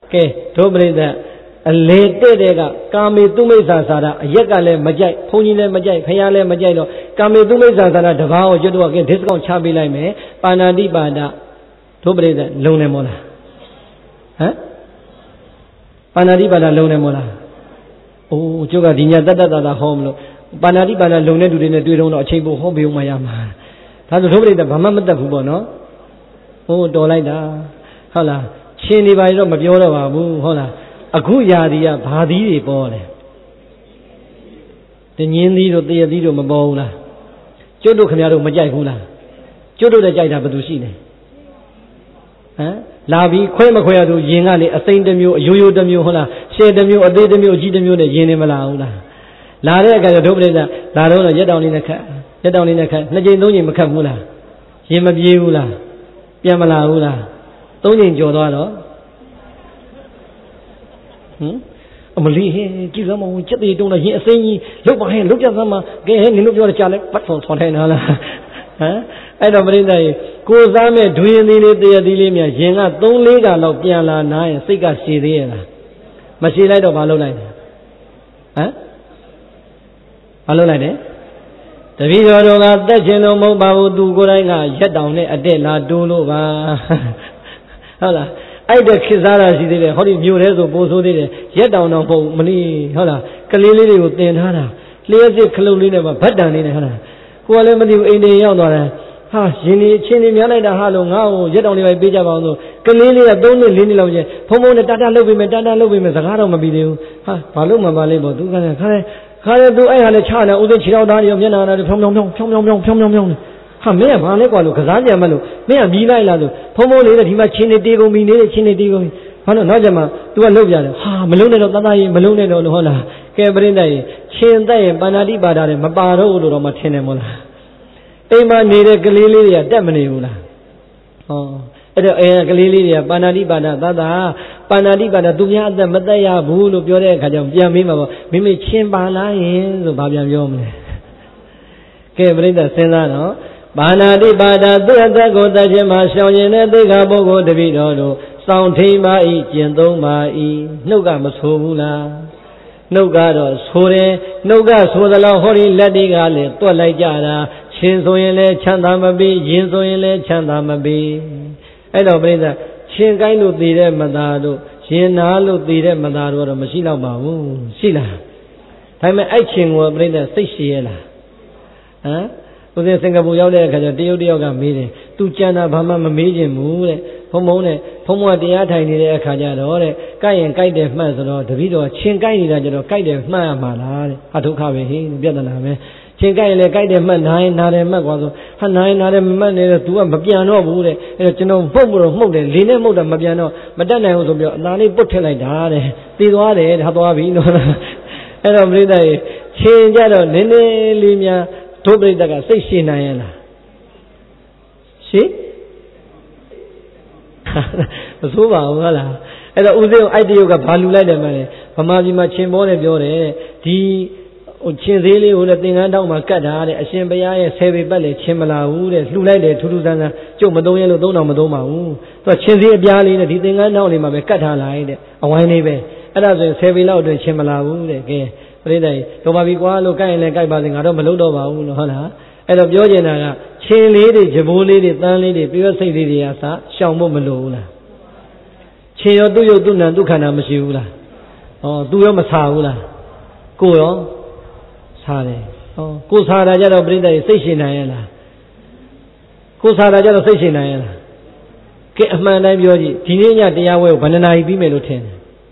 Ke, Dobrida, a later Kami Tumesa Sara, Yakale Majai, Punile Majai, Kayale Majai, Kami Tumesa Sara, Davao, Judo again, discount Chabi Lime, Panadi Bada, Dobrida, Lunemola. Huh? Panadi Bada Lunemola. Oh, Juga Dinya Dada home. Panadi Bada Lune to the Duron or Chabo Hobby Mayama. That's the Bama Fubono. Oh, Dolaida. Hola. Chini by the Mabiola Babu, Hola, a Guyadia, Padi, Bole. The Yindi of the Adido Mabola. Jodo Camaro Majagula. Jodo the Jaida Badusine. Lavi, Quemaquado, Yingale, a Saint Demu, Yoyo Demu, Hola, Share Demu, a Day Demu, Gidemu, the Yenimala. Lara got a Dobreda, Larona, Yedown in a cat, Yedown in a cat, Najay Macamula, Yemabiula, Yamalaula. Don't enjoy that. Amali, give them a chatty, don't hear saying, look behind, look at them, get him, look at the challenge, but for Hannah. I don't believe that. Cosame, doing the dilemma, Jenna, don't leave a lot, Piala, nine, Sika, see there. Machine of Alolite. Huh? Alolite? The video of that general mobile do go like yet down there, a day, la do. Hola, I the Kizara, she did a holy Murezo Bozo did it, yet down on money, hola, Kalili with the Hana, Lazy Kalulina, but down in Hana. Who are limited in the Yonora? Ha, Chini Miana, Halo, now, yet only by Bijabano, Kalili, a don't lean loge, Pomona Tata Lovim, Tata Lovim, Zagaro Mabidu, ha, Paloma Malebo, do Kaya do I had a China, Uzi Childani of Yana, Pom. Ha, may have one equal Kazania Malu, may have been Lado, Pomo later he might chin it, digo me, chin it, digo me. Hano Najama, do I love you? Ha, Malone of Tanai, Malone on Hola, Cabrina, Chin Day, Banadi Bada, Mabaro or Matenemola. Ema needed Galilia, Demaniula. Oh, Galilia, Banadi Bada, Dada, Banadi Bada, Duya, the Madaya, Bulu, Biore, Kajam, Yamima, Mimi Chimbala, so Babiam Yom. Cabrina Senano. Banadi Bada, the Goda Jema, Shawin, the Gabogo, the Vido, Sound Tima, Jendoma, Nogama Sohula, no God, Sore, no God, Sodala, Hori, Ladigale, Tola, Chinsoile, Chandamabi, Jinsoile, Chandamabi. I don't believe that. Chingainu Dire Madado, Chinalu Dire Madado, Machina Babu, Sila. Time I ching will bring the 6 years. Huh? Singapore Yoga meeting, two China Bama Medium Moon, Pomone, Pomo the Atani Kajadore, Kai and Kaide Mazoro, the video, Chinkai, Kaide Mala, Atukavi, Vietnam, Chinkai, Kaide Man, 9, Nare Magwazo, 9, Nare Man, to a Mapiano, General Pomo, Mode, Lina Moda Mapiano, Madonna was of Nani Botelai, Tiduade, Habavi, and of Rida, Chinjado, Nene, Limia. Tobre daga 69 See? Zuba, wala. And the Uzo idea of Palula de Mane, Pamazima Chimbone Biore, the Chinzili, who the thing and down Macada, a Shimbaya, Heavy Belly, Chimala, Lula de Tuluzana, Jomadoya, Dona Madoma, so Chinzi Biali, the thing and down in Macata line, a wine bay, and others heavy loud and Chimala, again. Tomabiqua, Loka, and Gaibazing, I don't below Hola, and of Georgiana, Chin lady, Jabu lady, Tan lady, Pure Lady, Shambo Malula. Chin, do you do Nandukana Mashula? Oh, do your Masaula? Go Sare. Oh, Kusara Jada Brinda is 69. Kusara Jada 69. Get a man like Yogi, Tinia, the Yawe, Banana, Bimelutin.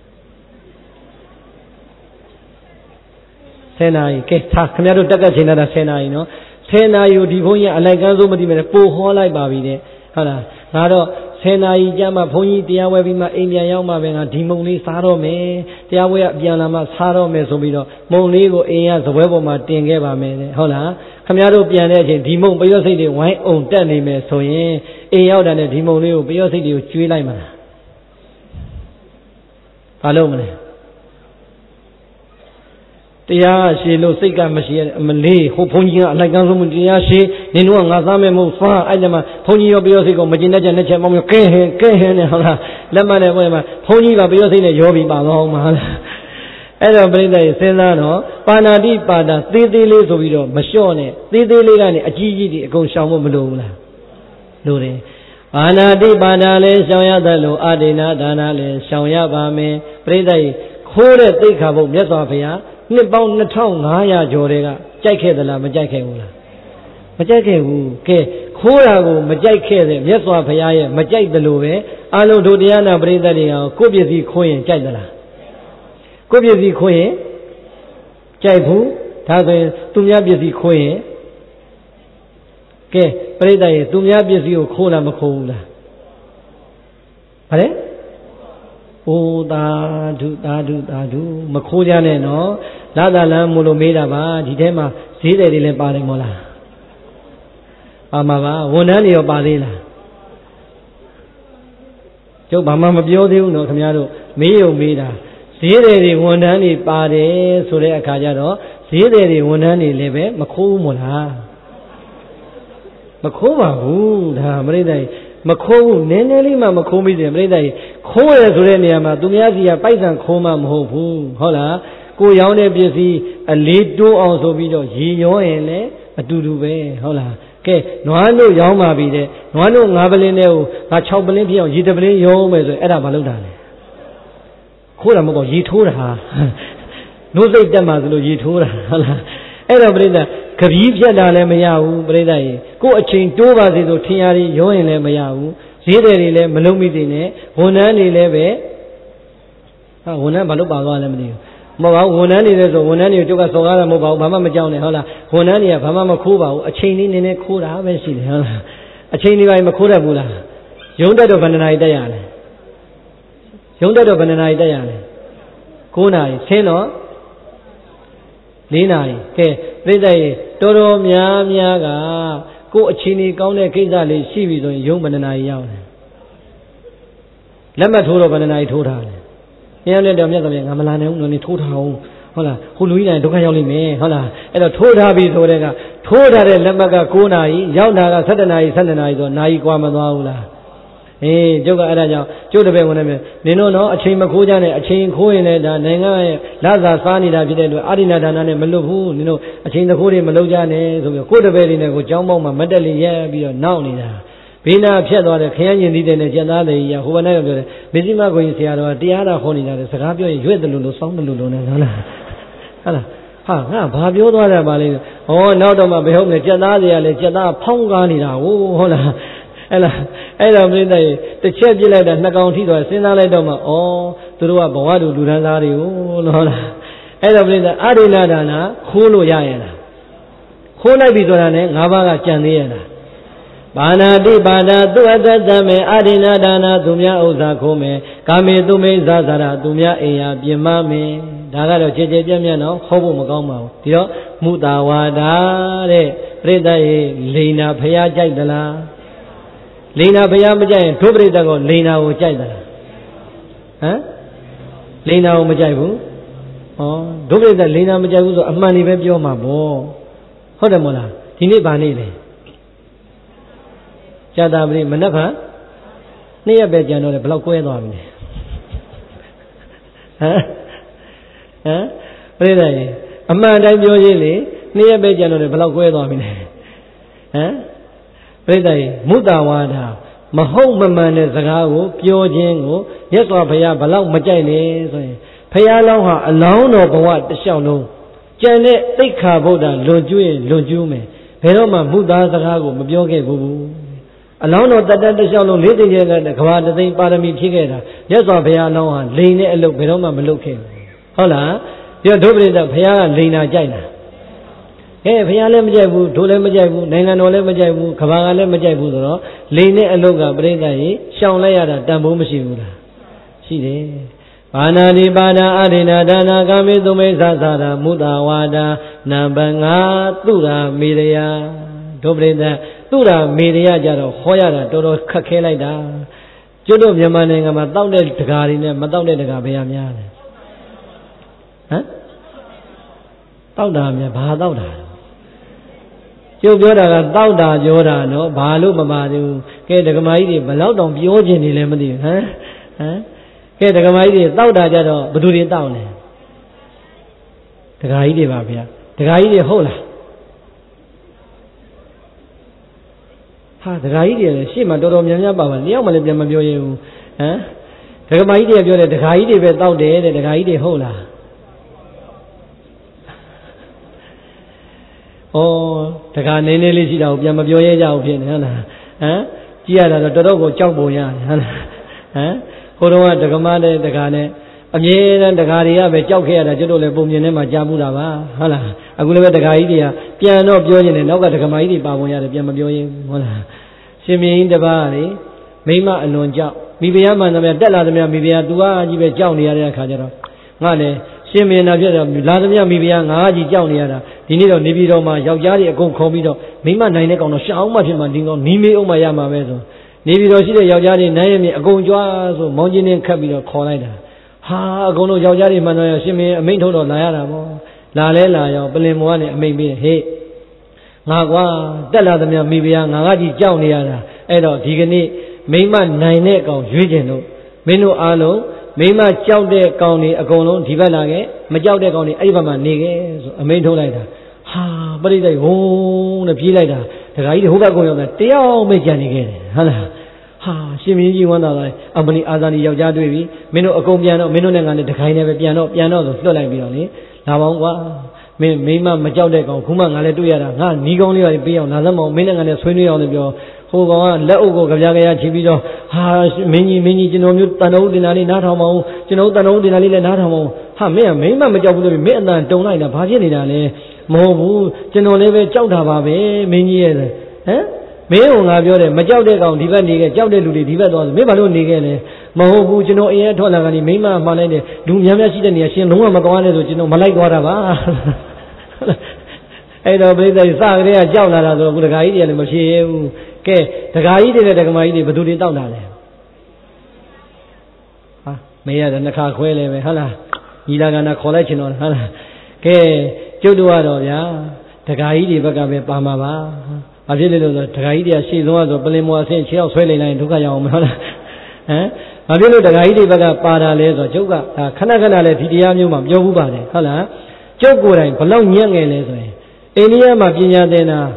Senai, Camero Daga Genera Senai, no? Senai, you Divonia, Alaganzo, Po Hola Babi, Hala, Nado, Senai, Yama, Pony, Diawavima, India Yama, Dimoni, Saro me, Diawa, Bianama, Saro me, Sobido, Monigo, Eas, Weboma, Tingeva me, Hola, Camero Pianage, Dimon, Biosity, White own Danny me, so ye, Eout and Dimonio, Biosity, Chuilaiman. Hello, တရားရှိလို့စိတ်ကမရှိမလေးဟိုဘုန်းကြီးကအလိုက်ကန်းဆုံးမှုတရားရှိနင်တို့ကငါသားမဲ့မဟုတ်သွားအဲ့ဒါမှဘုန်းကြီးရောပြောစိတ်ကိုမကျင်တတ်တဲ့နှစ်ချက်ပေါင်းကဲဟင်းနဲ့ဟုတ်လားလက်မှတ်နဲ့ဘုန်းကြီးမှာဘုန်းကြီးကပြောစိတ်နဲ့ရောပြီးပါတော့မှာအဲ့တော့ပြိဿရေစဉ်းစားတော့ပါဏာတိပါဒသေးသေးလေးဆိုပြီးတော့မလျှော့နဲ့သေးသေးလေးကနေအကြီးကြီးဒီအကုန်ရှောင်ဖို့မလိုဘူးလားလိုတယ်ပါဏာတိပါဒလည်းရှောင်ရသလိုအာဒိနာဒါနလည်းရှောင်ရပါမယ်ပြိဿရေခိုးတဲ့သိက္ခာပုဒ်မြတ်စွာဘုရားနှစ်ပေါင်း2500ကျော်တွေကကြိုက်ခဲ့သလားမကြိုက်ခဲ့ဘူးလားမကြိုက်ခဲ့ဘူးကဲခိုးတာကိုမကြိုက်ခဲ့တဲ့မြတ်စွာဘုရားရဲ့မကြိုက်တယ်လို့ပဲအလုံးတို့တရားနာပရိသတ်တွေကကိုယ့်ပစ္စည်းခိုးရင်ကြိုက်သလားကိုယ့်ပစ္စည်းခိုးရင်ကြိုက်ဘူးဒါဆိုရင်သူများပစ္စည်းခိုးရင်ကဲပရိသတ်ရဲ့သူများပစ္စည်းကိုခိုးလားမခိုးဘူးလားဗါလဲဩသာဓုမခိုးကြနဲ့နော်လာသာလမ်းမို့လို့မေးတာပါဒီထဲမှာဈေးတယ်တွေလည်းပါတယ်မို့လားပါမှာပါဝန်ထမ်းတွေရောပါသေးလားကျုပ်ဘာမှမပြောသေးဘူးနော်ခင်ဗျားတို့မေးရုံမေးတာဈေးတယ်တွေဝန်ထမ်းတွေပါတယ်ဆိုတဲ့အခါကျတော့ဈေးတယ်တွေဝန်ထမ်းတွေလည်းပဲမခိုးဘူးမို့လားမခိုးပါဘူးဒါမရိဒ္ဒိမခိုးဘူးနည်းနည်းလေးမှမခိုးမိတယ်ပြိဿကြီးခိုးရဆိုတဲ့နေရာမှာသူများစီကပိုက်ဆံခိုးမှမဟုတ်ဘူးဟုတ်လားကိုရောင်းတဲ့ပစ္စည်းအလေးတိုးအောင်ဆိုပြီးတော့ရေရောရင်လည်းအတူတူပဲဟုတ်လားကဲနွားတို့ရောင်းပါပြီတဲ့နွားတို့9ပလင်းနဲ့ကိုငါ6ပလင်းဖြစ်အောင်ရေ1ပလင်းရောမယ်ဆိုရင်အဲ့ဒါမလုပ်တာလေခိုးတာမဟုတ်ရေထိုးတာနှုတ်စိတ်တက်မှဆိုလို့ရေထိုးတာဟုတ်လားအဲ့တော့ပြိဿကပီးဖြတ်တာလည်းမရဘူးပြိဿရေကိုယ်အချိန်တိုးပါစေဆိုထင်ရည်ရောရင်လည်းမရဘူးဈေးတယ်တွေလည်းမလုံးမိသေးနဲ့ဝန်ထမ်းတွေလည်းပဲဟာဝန်ထမ်းဘာလို့ပါသွားလဲမသိဘူးမဟုတ်ပါဘူးဝန်ထမ်းတွေလည်းဆိုဝန်ထမ်းတွေကိုကျုပ်ကစော်ကားတာမဟုတ်ပါဘူးဘာမှမကြောက်နဲ့ဟုတ်လားဝန်ထမ်းတွေကဘာမှမခိုးပါဘူးအချိန်လေးနည်းနည်းခိုးတာပဲရှိတယ်ဟုတ်လားအချိန်လေးပိုင်းမခိုးတတ်ဘူးလားရုံးတက်တော့ဘယ်နှနာရီတက်ရလဲရုံးတက်တော့ဘယ်နှနာရီတက်ရလဲ9နာရီဆင်းတော့4နာရီကဲပြိဿရေတော်တော်များများကကိုယ်အချိန်ကြီးကောင်းတဲ့ကိစ္စလေးရှိပြီဆိုရင်ရုံးဘယ်နှနာရီရောက်လဲလက်မှတ်ထိုးတော့ဘယ်နှနာရီထိုးထားလဲဘုရားလည်းတော်မြတ်စွာဘုရားငါမလာနိုင်ဘူးနင်ထိုးထားအောင်ဟုတ်လားဟိုလူကြီးတိုင်းဒုက္ခရောက်လိမ့်မယ်ဟုတ်လားအဲ့တော့ထိုးထားပြီဆိုတဲ့ကထိုးထားတဲ့လက်မှတ်က9နာရီရောက်တာက17နာရီ12နာရီဆိုနာရီกว่าမသွားဘူးလားကျုပ်ကအဲ့ဒါကြောင့်ကျုပ်တပည့်ဝင်နေမယ်နင်တို့တော့အချိန်မခိုးကြနဲ့အချိန်ခိုးရင်လည်းဒါနိုင်ငံရဲ့လစာစားနေတာဖြစ်တဲ့အတွက်အာရိဏဒါနနဲ့မလွတ်ဘူးနင်တို့အချိန်တခိုးတွေမလုပ်ကြနဲ့ဆိုပြီးကိုယ်တပည့်တွေနဲ့ကိုကြောင်းပေါက်မှာမတက်လျက်ပြီးတော့နောက်နေတာဘေးနာဖြတ်သွားတဲ့ခရမ်းကျင်သီးတဲ့နဲ့ကျက်သားတွေကြီးဟိုဘက်နဲ့ပြောတယ်မေဇိမကိုကြီးဆရာတော်တရားတော်ဟောနေတာလေစကားပြောရင်ရွက်တယ်လို့စောင်းတယ်လို့နဲ့ဟုတ်လားဟာငါဘာပြောသွားတယ်ပါလဲဟောနောက်တော့မှဘယ်ဟုတ်လဲကျက်သားတွေကလည်းကျက်သားဖောင်းကားနေတာဟုတ်လားအဲ့တော့ပြိဿရေတစ်ချက်ပြစ်လိုက်တာနှစ်ကောင်ထိသွားစဉ်းစားလိုက်တော့မှဩသူတို့ကဘဝတူလူဒန်းသားတွေကိုလို့ဟုတ်လားအဲ့တော့ပြိဿအာရိဏဒါနခိုးလို့ရရဲ့လားခိုးလိုက်ပြီဆိုတာနဲ့၅ပါးကကြံသေးရဲ့လားပါဏာတိပါဒသူအတ္တတမေအာရိဏဒါနသူများဥစ္စာခိုးမယ်ကာမေသူမိစ္ဆာသာရသူများအိမ်ယာပြင်မမယ်ဒါကတော့ကြည်ကြည်ပြတ်ပြတ်တော့ဟောဖို့မကောင်းပါဘူးဒီတော့မုတာဝါဒတဲ့ပြိဿရေလိန်နာဖျားကြိုက်သလားလိန်နာဘုရားမကြိုက်ရင်ဒုပရိသတ်ကလိန်နာကိုကြိုက်သလားဟမ်လိန်နာကိုမကြိုက်ဘူးဩဒုပရိသတ်လိန်နာမကြိုက်ဘူးဆိုအမှန်လေးပဲပြောမှာပေါ့ဟုတ်တယ်မို့လားဒီနေ့ဗာနေ့လေဇာတာပရိမနက်ဖြန်နေ့ရက်ပဲကြံတော့လေဘယ်လောက်ကွဲသွားပြီလဲပရိသတ်ရေအမှန်တိုင်းပြောရေးလေနေ့ရက်ပဲကြံတော့လေဘယ်လောက်ကွဲသွားပြီလဲပြိဿရေမုတာဝါဒမဟုတ်မမှန်တဲ့စကားကိုပြောခြင်းကိုမြတ်စွာဘုရားဘလောက်မကြိုက်လဲဆိုရင်ဘုရားလောင်းဟာအလောင်းတော်ဘဝတစ်လျှောက်လုံးကြံတဲ့သိက္ခာဗုဒ္ဓလွန်ကျွေးလွန်ကျူးမယ်ဘယ်တော့မှမုတာစကားကိုမပြောခဲ့ဘူးအလောင်းတော်တတတစ်လျှောက်လုံးလေးသိကျတဲ့ကဘာတသိပါရမီဖြည့်ခဲ့တာမြတ်စွာဘုရားလောင်းဟာလိန်တဲ့အလုပ်ဘယ်တော့မှမလုပ်ခဲ့ဘူးဟုတ်လားပြဒုပရိသတ်ဘုရားကလိန်နာကြိုက်တာဘုရားလည်းမကြိုက်ဘူးတို့လည်းမကြိုက်ဘူးနိုင်ငံတော်လည်းမကြိုက်ဘူးကဘာကလည်းမကြိုက်ဘူးဆိုတော့လိန်တဲ့အလုပ်ကပြိဿရေရှောင်လိုက်ရတာတန်ဖိုးမရှိဘူးလားရှိတယ်ဘာနာတိပါဒအာရိဏဒါနာကာမေသုမိစ္ဆာသာရမုတာဝါဒနံပါတ်5သူရာမေရယတို့ပြိဿသူရာမေရယကြတော့ဟောရတာတော်တော်ခက်ခဲလိုက်တာကျွတ်တို့မြန်မာနိုင်ငံမှာတောက်တဲ့တကားတွေနဲ့မတောက်တဲ့တကားဘယ်ရများလဲဟမ်တောက်တာမြတ်ဘာတောက်တာကျုပ်ပြောတာကတောက်တာပြောတာနော်ဘာလို့မပါသေးဘူးကဲဒကမာကြီးတွေဘလောက်တောင်ပြောချင်နေလဲမသိဘူးဟမ်ကဲဒကမာကြီးတွေတောက်တာကြတော့ဘယ်သူတွေတောက်လဲဒကာကြီးတွေပါဗျာဒကာကြီးတွေဟုတ်လားဟာဒကာကြီးတွေလည်းရှေ့မှာတော်တော်များများပါပါတယောက်မှလည်းပြန်မပြောရဘူးဒကမာကြီးတွေပြောတယ်ဒကာကြီးတွေပဲတောက်တယ်တဲ့ဒကာကြီးတွေဟုတ်လားဩဒကာနေနေလေးရှိတာကိုပြန်မပြောရကြဘူးဖြစ်နေဟုတ်လားကြည့်ရတာတော့တော်တော်ကိုကြောက်ပုံရတယ်ဟုတ်လားဟိုတုန်းကဒကမနဲ့ဒကာနဲ့အမြဲတမ်းဒကာတွေကပဲကြောက်ခဲ့ရတာကျွတ်တို့လည်းပုံမြင်ထဲမှာကြားမှုတာပါဟုတ်လားအခုလည်းပဲဒကာကြီးတွေကပြန်တော့ပြောနေတယ်နောက်ကဒကမကြီးတွေပါပုံရတယ်ပြန်မပြောရင်ဟုတ်လားရှင်မင်းကြီးတပါးလေမိမအလွန်ကြောက်မိဖုရားမှန်သမျှတက်လာသမျှမိဖုရားသူကကြီးပဲကြောက်နေရတဲ့အခါကျတော့ငါလည်းရှင်မင်းနာပြတော့လာသမျှမိဖုရားငါကြီးကြောက်နေရတာဒီနေ့တော့နေပြည်တော်မှာယောက်ျားတွေအကုန်ခေါ်ပြီးတော့မိမနိုင်တဲ့ကောင်တော့ရှောင်းမှဖြစ်မှဒီကောင်နီးမေးအောင်မှရမှာပဲဆိုနေပြည်တော်ရှိတဲ့ယောက်ျားတွေနိုင်ရမြင်အကုန်ကြွားဆိုမောင်းချင်းနဲ့ခတ်ပြီးတော့ခေါ်လိုက်တာဟာအကုန်လုံးယောက်ျားတွေမှန်တော့ရှင်မင်းအမိန့်ထုတ်တော့လာရတာပေါ့လာလဲလာရောပလင်မောကနေအမိန့်ပေးဟေ့ငါကွာတက်လာသမျှမိဖုရားငါကကြီးကြောက်နေရတာအဲ့တော့ဒီကနေ့မိမနိုင်တဲ့ကောင်ရွေးကျင်လို့မင်းတို့အားလုံးမိမကြောက်တဲ့ကောင်တွေအကုန်လုံးဒီဘက်လာခဲ့မကြောက်တဲ့ကောင်တွေအဲ့ဒီဘက်မှာနေခဲ့ဆိုအမိန့်ထုတ်လိုက်တာဟာပရိသတ်ဝုန်းနဲ့ပြေးလိုက်တာဒကာကြီးတွေဟိုဘက်ကုန်ရောက်တာတယောက်ပဲကြံနေခဲ့တယ်ဟုတ်လားဟာရှင်မင်းကြီးဝမ်းသာသွားအမလီအာဇာနီယောက်ျားတွေ့ပြီမင်းတို့အကုန်ပြန်တော့မင်းတို့နဲ့ငါနဲ့ဒခိုင်းနေပဲပြန်တော့ဆိုလွတ်လိုက်ပြီးတော့လေလာပေါင်းကွာမင်းမိမမကြောက်တဲ့ကောင်ခုမှငါလည်းတွေ့ရတာငါနီးကောင်းလေးပါပေးအောင်လာသမောင်မင်းနဲ့ငါနဲ့ဆွေးနွေးအောင်လည်းပြောဟိုကောင်ကလက်အုပ်ကိုကြပြားကြရချီပြီးတော့ဟာမင်းကြီးကျွန်တော်မျိုးတန်တော်တင်တာလေးနားထောင်ပါဦးကျွန်တော်တန်တော်တင်တာလေးလည်းနားထောင်ပါဦးဟာမင်းကမိမမကြောက်ဘူးလို့မင်းအတန်တုံလိုက်တာဘာဖြစ်နေတာလဲမဟုတ်ဘူးကျွန်တော်လည်းပဲကြောက်တာပါပဲမင်းကြီးရဲ့ဟမ်မင်းကငါပြောတယ်မကြောက်တဲ့ကောင်ဒီဘက်နေခဲ့ကြောက်တဲ့လူတွေဒီဘက်သွားမင်းဘာလို့နေခဲ့လဲမဟုတ်ဘူးကျွန်တော်အရင်ထွက်လာကနေမိမမှားလိုက်တယ်လူများများရှိတဲ့နေရာရှင်လုံးဝမသွားနဲ့ဆိုကျွန်တော်မလိုက်သွားတာပါအဲ့တော့ပြိဿကြီးစကလေးကကြောက်လာတာဆိုအခုဒကာကြီးတွေကလည်းမဖြေရဘူးကဲဒကာကြီးတွေနဲ့ဒကမာကြီးတွေဘယ်သူတွေတောက်တာလဲဟာမေးရတယ်နှစ်ခါခွဲလဲပဲဟုတ်လားညီလာကနာခေါ်လိုက်ချင်တော့ဟုတ်လားကဲကျုပ်တို့ကတော့ဗျာဒကာကြီးတွေဘက်ကပဲပါမှာပါဘာဖြစ်လဲလို့ဆိုဒကာကြီးတွေကရှေ့ဆုံးဆိုပလင်မော်အဆင့်ခြေရောက်ဆွဲလိုက်လိုက်ဒုက္ခရောက်အောင်မဟုတ်လားဘာဖြစ်လို့ဒကာကြီးတွေဘက်ကပါတာလဲဆိုကျုပ်ကခဏခဏလဲဒီတရားမျိုးမှပြောဘူးပါတယ်ဟုတ်လားကျုပ်ကိုယ်တိုင်ဘလောက်ညံ့ငယ်လဲဆိုရင်အိန္ဒိယမှာပညာသင်တာ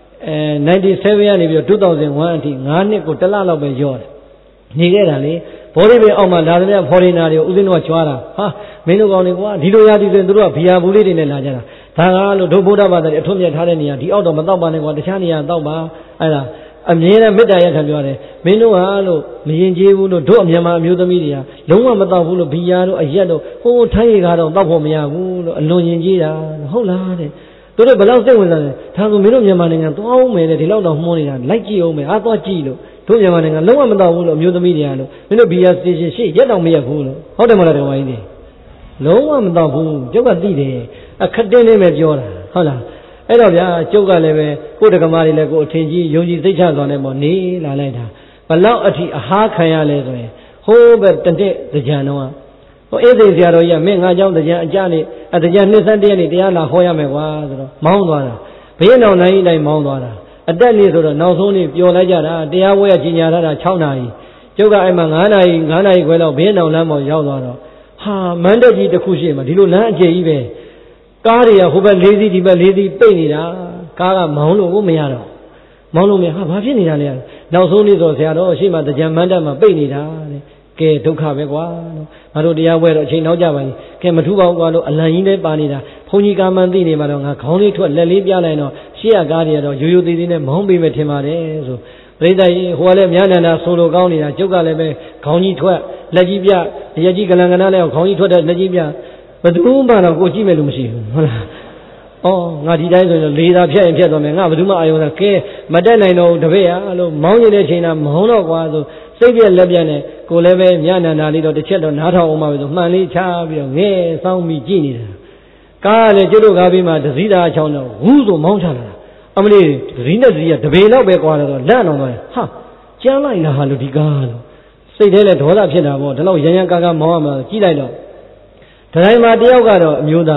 97ကနေပြီးတော့2001အထိ9နှစ်ကိုတစ်လလောက်ပဲရော့တယ်နေခဲ့တာလေဘောဓိပင်အောက်မှာလာတဲ့ဖော်ရီနာတွေကိုဦးဇင်းတို့ကကြွားတာဟာမင်းတို့ကောင်းနေကွာဒီလိုရသည်ဆိုရင်တို့ကဘီယာဘူးလေးတွေနဲ့လာကြတာဒါကားလို့ဒုဗုဒ္ဓဘာသာတွေအထွတ်မြတ်ထားတဲ့နေရာဒီအောက်တော့မတော့ပါနဲ့ကွာတခြားနေရာတော့ပါအဲ့ဒါအမြဲတမ်းမေတ္တာရက်ခံပြောတယ်မင်းတို့ဟာလို့မရင်ကျေးဘူးလို့တို့အမြန်မာအမျိုးသမီးတွေကလုံးဝမတော့ဘူးလို့ဘီယာတို့အရက်တို့ဟိုထိုင်းရီကားတော့တောက်ဖို့မရဘူးလို့အလွန်ရင်ကျေးတာဟုတ်လားတဲ့တို့ဘယ်လောက်စိတ်ဝင်စားလဲဒါဆိုမင်းတို့မြန်မာနိုင်ငံသွားအောင်မယ်တဲ့ဒီလောက်တော့မှုန်းနေတာလိုက်ကြည့်အောင်မယ်အားသွားကြည့်လို့တို့မြန်မာနိုင်ငံလုံးဝမတော့ဘူးလို့အမျိုးသမီးတွေကလို့မင်းတို့ဘီယာစတေရှင်ရှေ့ရက်တော့မရက်ဘူးလို့ဟုတ်တယ်မလားတော်ဝိုင်းကြီးလုံးဝမတော့ဘူးကျုပ်ကသိတယ်အခက်တင်းလေးပဲပြောတာဟုတ်လားအဲ့တော့ဗျာကျုပ်ကလည်းပဲကိုယ်တက္ကမတွေလည်းကိုယ်အထင်ကြီးယုံကြည်သိချစွာနဲ့ပေါ့နေလာလိုက်တာဘလောက်အထိအဟားခံရလဲဆိုရင်ဟိုးပဲတနေ့ကြံတော့ဟိုအေးစိန်ဆရာတော်ကြီးကမင်းငါเจ้าတကြံအကြနေတကြံနှစ်ဆက်တည်းနေ့တရားလာဟောရမယ်ကွာဆိုတော့မောင်းသွားတာဘယ်နောက်နိုင်တိုင်းမောင်းသွားတာအတက်နေ့ဆိုတော့နောက်ဆုံးနေ့ပျော်လိုက်ကြတာတရားဝဲကြီးညာထားတာ6နာရီကျုပ်ကအဲ့မှာ9နာရီခွဲလောက်ဘယ်နောက်လမ်းပေါ်ရောက်သွားတော့ဟာမန္တကြီးတစ်ခုရှိမှဒီလိုလမ်းအကျယ်ကြီးပဲကားတွေကဟိုဘက်4စီးဒီဘက်4စီးပိတ်နေတာကားကမောင်းလို့ကိုမရတော့မောင်းလို့မရဟာဘာဖြစ်နေတာလဲနောက်ဆုံးနေ့ဆိုဆရာတော်အရှိမတကြံမန္တမှာပိတ်နေတာတဲ့ကဲဒုက္ခပဲကွာငါတို့တရားပွဲတော့အချိန်နောက်ကြပါပြီကဲမထူးပါဘူးကွာလို့အလံကြီးလေးပါနေတာဘုန်းကြီးကာမန်သိနေမှာတော့ငါခေါင်းလေးထွက်လက်လေးပြလိုက်တော့ရှေ့ကကားတွေကတော့ရိုးသေးသေးနဲ့မောင်းပေးမယ်ထင်ပါတယ်ဆိုပရိသတ်ကြီးဟိုကလည်းမြာနန္ဒာဆိုလိုကောင်းနေတာကျုပ်ကလည်းပဲခေါင်းကြီးထွက်လက်ကြီးပြရက်ကြီးကလန်ကနာနဲ့ခေါင်းကြီးထွက်တဲ့လက်ကြီးပြဘယ်သူမှတော့ကိုကြည့်မယ်လို့မရှိဘူးဟုတ်လားအော်ငါဒီတိုင်းဆိုရင်လေသာဖြတ်ရင်ဖြတ်သွားမယ်ငါဘယ်သူမှအာယုံသာကဲမတက်နိုင်တော့တပည့်ရလို့မောင်းနေတဲ့ချိန်ကမောင်းတော့ကွာဆိုစိတ်ပြက်လက်ပြက်နဲ့ကိုလည်းပဲမြနန္ဒာလေးတော့တစ်ချက်တော့နားထောင်အောင်ပါပဲဆိုမှန်လေးချပြီးတော့ငဲဆောင်းပြီးကြည့်နေတာကားလည်းကျွတ်တို့ကားပြီးမှဒစည်းသားချောင်းတော့ဝူးဆိုမောင်းချလာတာအမလေးဒစည်းနဲ့ဒစည်းကတပေလောက်ပဲကွာတော့လန့်အောင်သွားဟာကျန်းလိုက်လားဟာလို့ဒီကားလို့စိတ်ထဲလည်းဒေါသဖြစ်တာပေါ့ဒီလောက်ရန်ရန်ကားကားမောင်းရမှာကြည့်လိုက်တော့တိုင်းမှာတယောက်ကတော့အမျိုးသား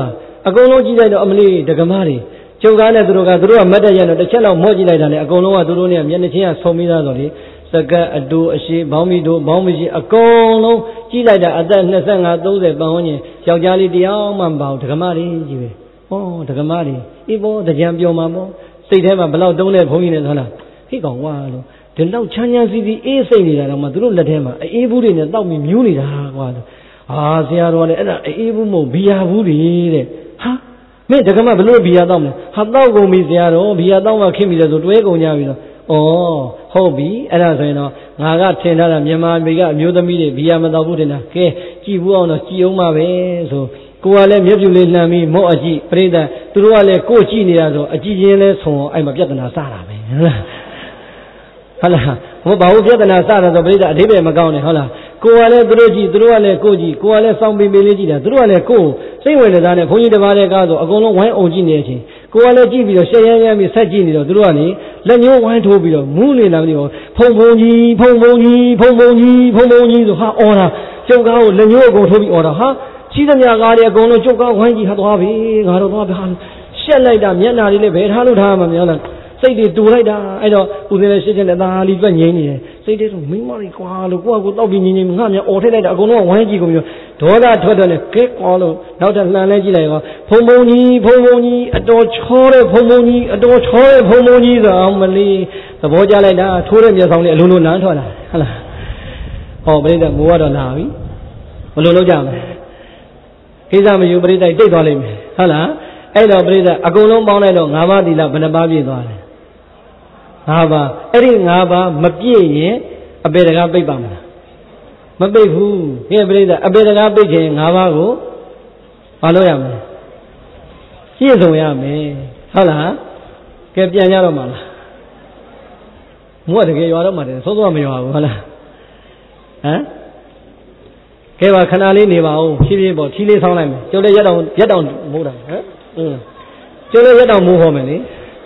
အကုန်လုံးကြည့်လိုက်တော့အမလေးဒကမားတွေကျုပ်ကားနဲ့သူတို့ကမတ်တက်ရတော့တစ်ချက်လောက်မော့ကြည့်လိုက်တာလေအကုန်လုံးကသူတို့နဲ့မျက်နှာချင်းကဆုံပြီးသားဆိုလေစကတ်အတူအရှိဘောင်းမီတို့ဘောင်းမရှိအကုန်လုံးကြည့်လိုက်တာအသက်25 30ပတ်ဝန်းကျင်ယောက်ျားလေးတယောက်မှမပါဘူးဒကမားတွေကြီးပဲဟောဒကမားတွေအေးဘောတကြံပြောမှာပေါ့စိတ်ထဲမှာဘလောက်တုံးတဲ့ဘုန်းကြီးနဲ့ဆိုလားဟိကောင်ကွာလို့ဒီလောက်ချမ်းချမ်းစီစီအေးစိတ်နေတာတော့မှသူတို့လက်ထဲမှာအေးဘူးတွေနဲ့တောက်ပြီးမြူးနေတာကွာလို့ဆရာတော်ကလည်းအဲ့ဒါအေးဘူးမဟုတ်ဘီယာဘူးတွေတဲ့ဟာမင်းဒကမဘလို့ဘီယာတောက်မလဲဟာတောက်ကုန်ပြီဆရာတော်ဘီယာတောက်မှခင်ပြီလေဆိုတွဲကုန်ကြပြီတော့ဟုတ်ပြီအဲ့ဒါဆိုရင်တော့ငါကထင်ထားတာမြန်မာပြည်ကအမျိုးသမီးတွေဘီယာမတောက်ဘူးတင်တာကဲကြည်ဘူးအောင်တော့ကြည်အောင်ပါပဲဆိုကိုကလည်းမျက်ပြူလေးလှမ်းပြီးမော့အကြည့်ပြိဿသူတို့ကလည်းကိုကြည့်နေတာဆိုအကြည့်ချင်းလဲဆုံအဲ့မှာပြဿနာစတာပဲဟုတ်လားဟုတ်လားဟိုဘာလို့ပြဿနာစတာဆိုပြိဿအဓိပ္ပာယ်မကောင်းနဲ့ဟုတ်လားကိုကလည်းသူတို့ကြည့်သူတို့ကလည်းကိုကြည့်ကိုကလည်းစောင်းပင်ပင်လေးကြည့်တာသူတို့ကလည်းကိုစိတ်ဝင်စားတဲ့ဘုန်းကြီးတစ်ပါးတဲ့ကားဆိုအကုန်လုံးဝိုင်းအောင်ကြည့်နေတဲ့အချိန်ကိုကလည်းကြည့်ပြီးတော့ရှက်ရမ်းရမ်းပြီးဆက်ကြည့်နေတော့သူတို့ကလေလက်ညှိုးဝိုင်းထိုးပြီးတော့မူးနေတာမသိဘူးဖုံဖုံကြီးဖုံဖုံကြီးဖုံဖုံကြီးဖုံဖုံကြီးဆိုဟာအော်တာကျုပ်ကားကိုလက်ညှိုးအကုန်ထိုးပြီးအော်တာဟာကြီးသမျှကားတွေအကုန်လုံးကျုပ်ကားဝိုင်းကြီးဟာသွားပြီငါတို့သွားပြီဟာရှက်လိုက်တာမျက်နှာလေးလည်းဘယ်ထားလို့ထားမှမများလားစိတ်တွေတူလိုက်တာအဲ့တော့ဦးစင်းလည်းရှစ်ချက်နဲ့သားလီတွက်ငိမ့်နေတယ်စိတ်တွေတော့မိမလေးကွာလို့ကိုယ့်အကူတောက်ပြီးငိမ့်ငိမ့်ငါများអော်ထိတ်လိုက်တာအကုန်လုံးဝိုင်းကြည့်ကုန်ပြီးဒေါသထွက်တော့လေကဲကွာလို့နောက်ထပ်လှန်လဲကြည့်လိုက်ရောဖုံဖုံကြီးအတော်ချောတဲ့ဖုံဖုံကြီးအတော်ချောတဲ့ဖုံဖုံကြီးဆိုအောင်မလေးသဘောကျလိုက်တာထိုးတဲ့မျက်စောင်းလေးအလုံးလုံးနန်းထွက်လာဟုတ်လားဟောပြိတ္တမိုးကတော့လာပြီဘယ်လိုလုပ်ကြမလဲကိစ္စမယူပြိတ္တတိတ်သွားလိမ့်မယ်ဟုတ်လားအဲ့တော့ပြိတ္တအကုန်လုံးပေါင်းလိုက်တော့၅ပါးသီလဘယ်နှပါးပြည့်သွားလဲ၅ပါးအဲ့ဒီ၅ပါးမပြည့်ရင်အပေတကားပိတ်ပါမလားမပိတ်ဘူးဒီပြိတ္တအပေတကားပိတ်ခြင်း၅ပါးကိုမလုပ်ရမယ်ပြည့်စုံရမယ်ဟုတ်လားကဲပြန်ကြတော့မှာလားမိုးကတကယ်ရွာတော့မှာတယ်စောစောမရွာဘူးဟုတ်လားဟမ်ကဲပါခဏလေးနေပါဦးဖြည်းဖြည်းပေါ့ထီးလေးဆောင်းလိုက်မယ်ကျုပ်လည်းရက်တောင်မိုးတာဟမ်ကျုပ်လည်းရက်တောင်မိုးဟောမယ်လေ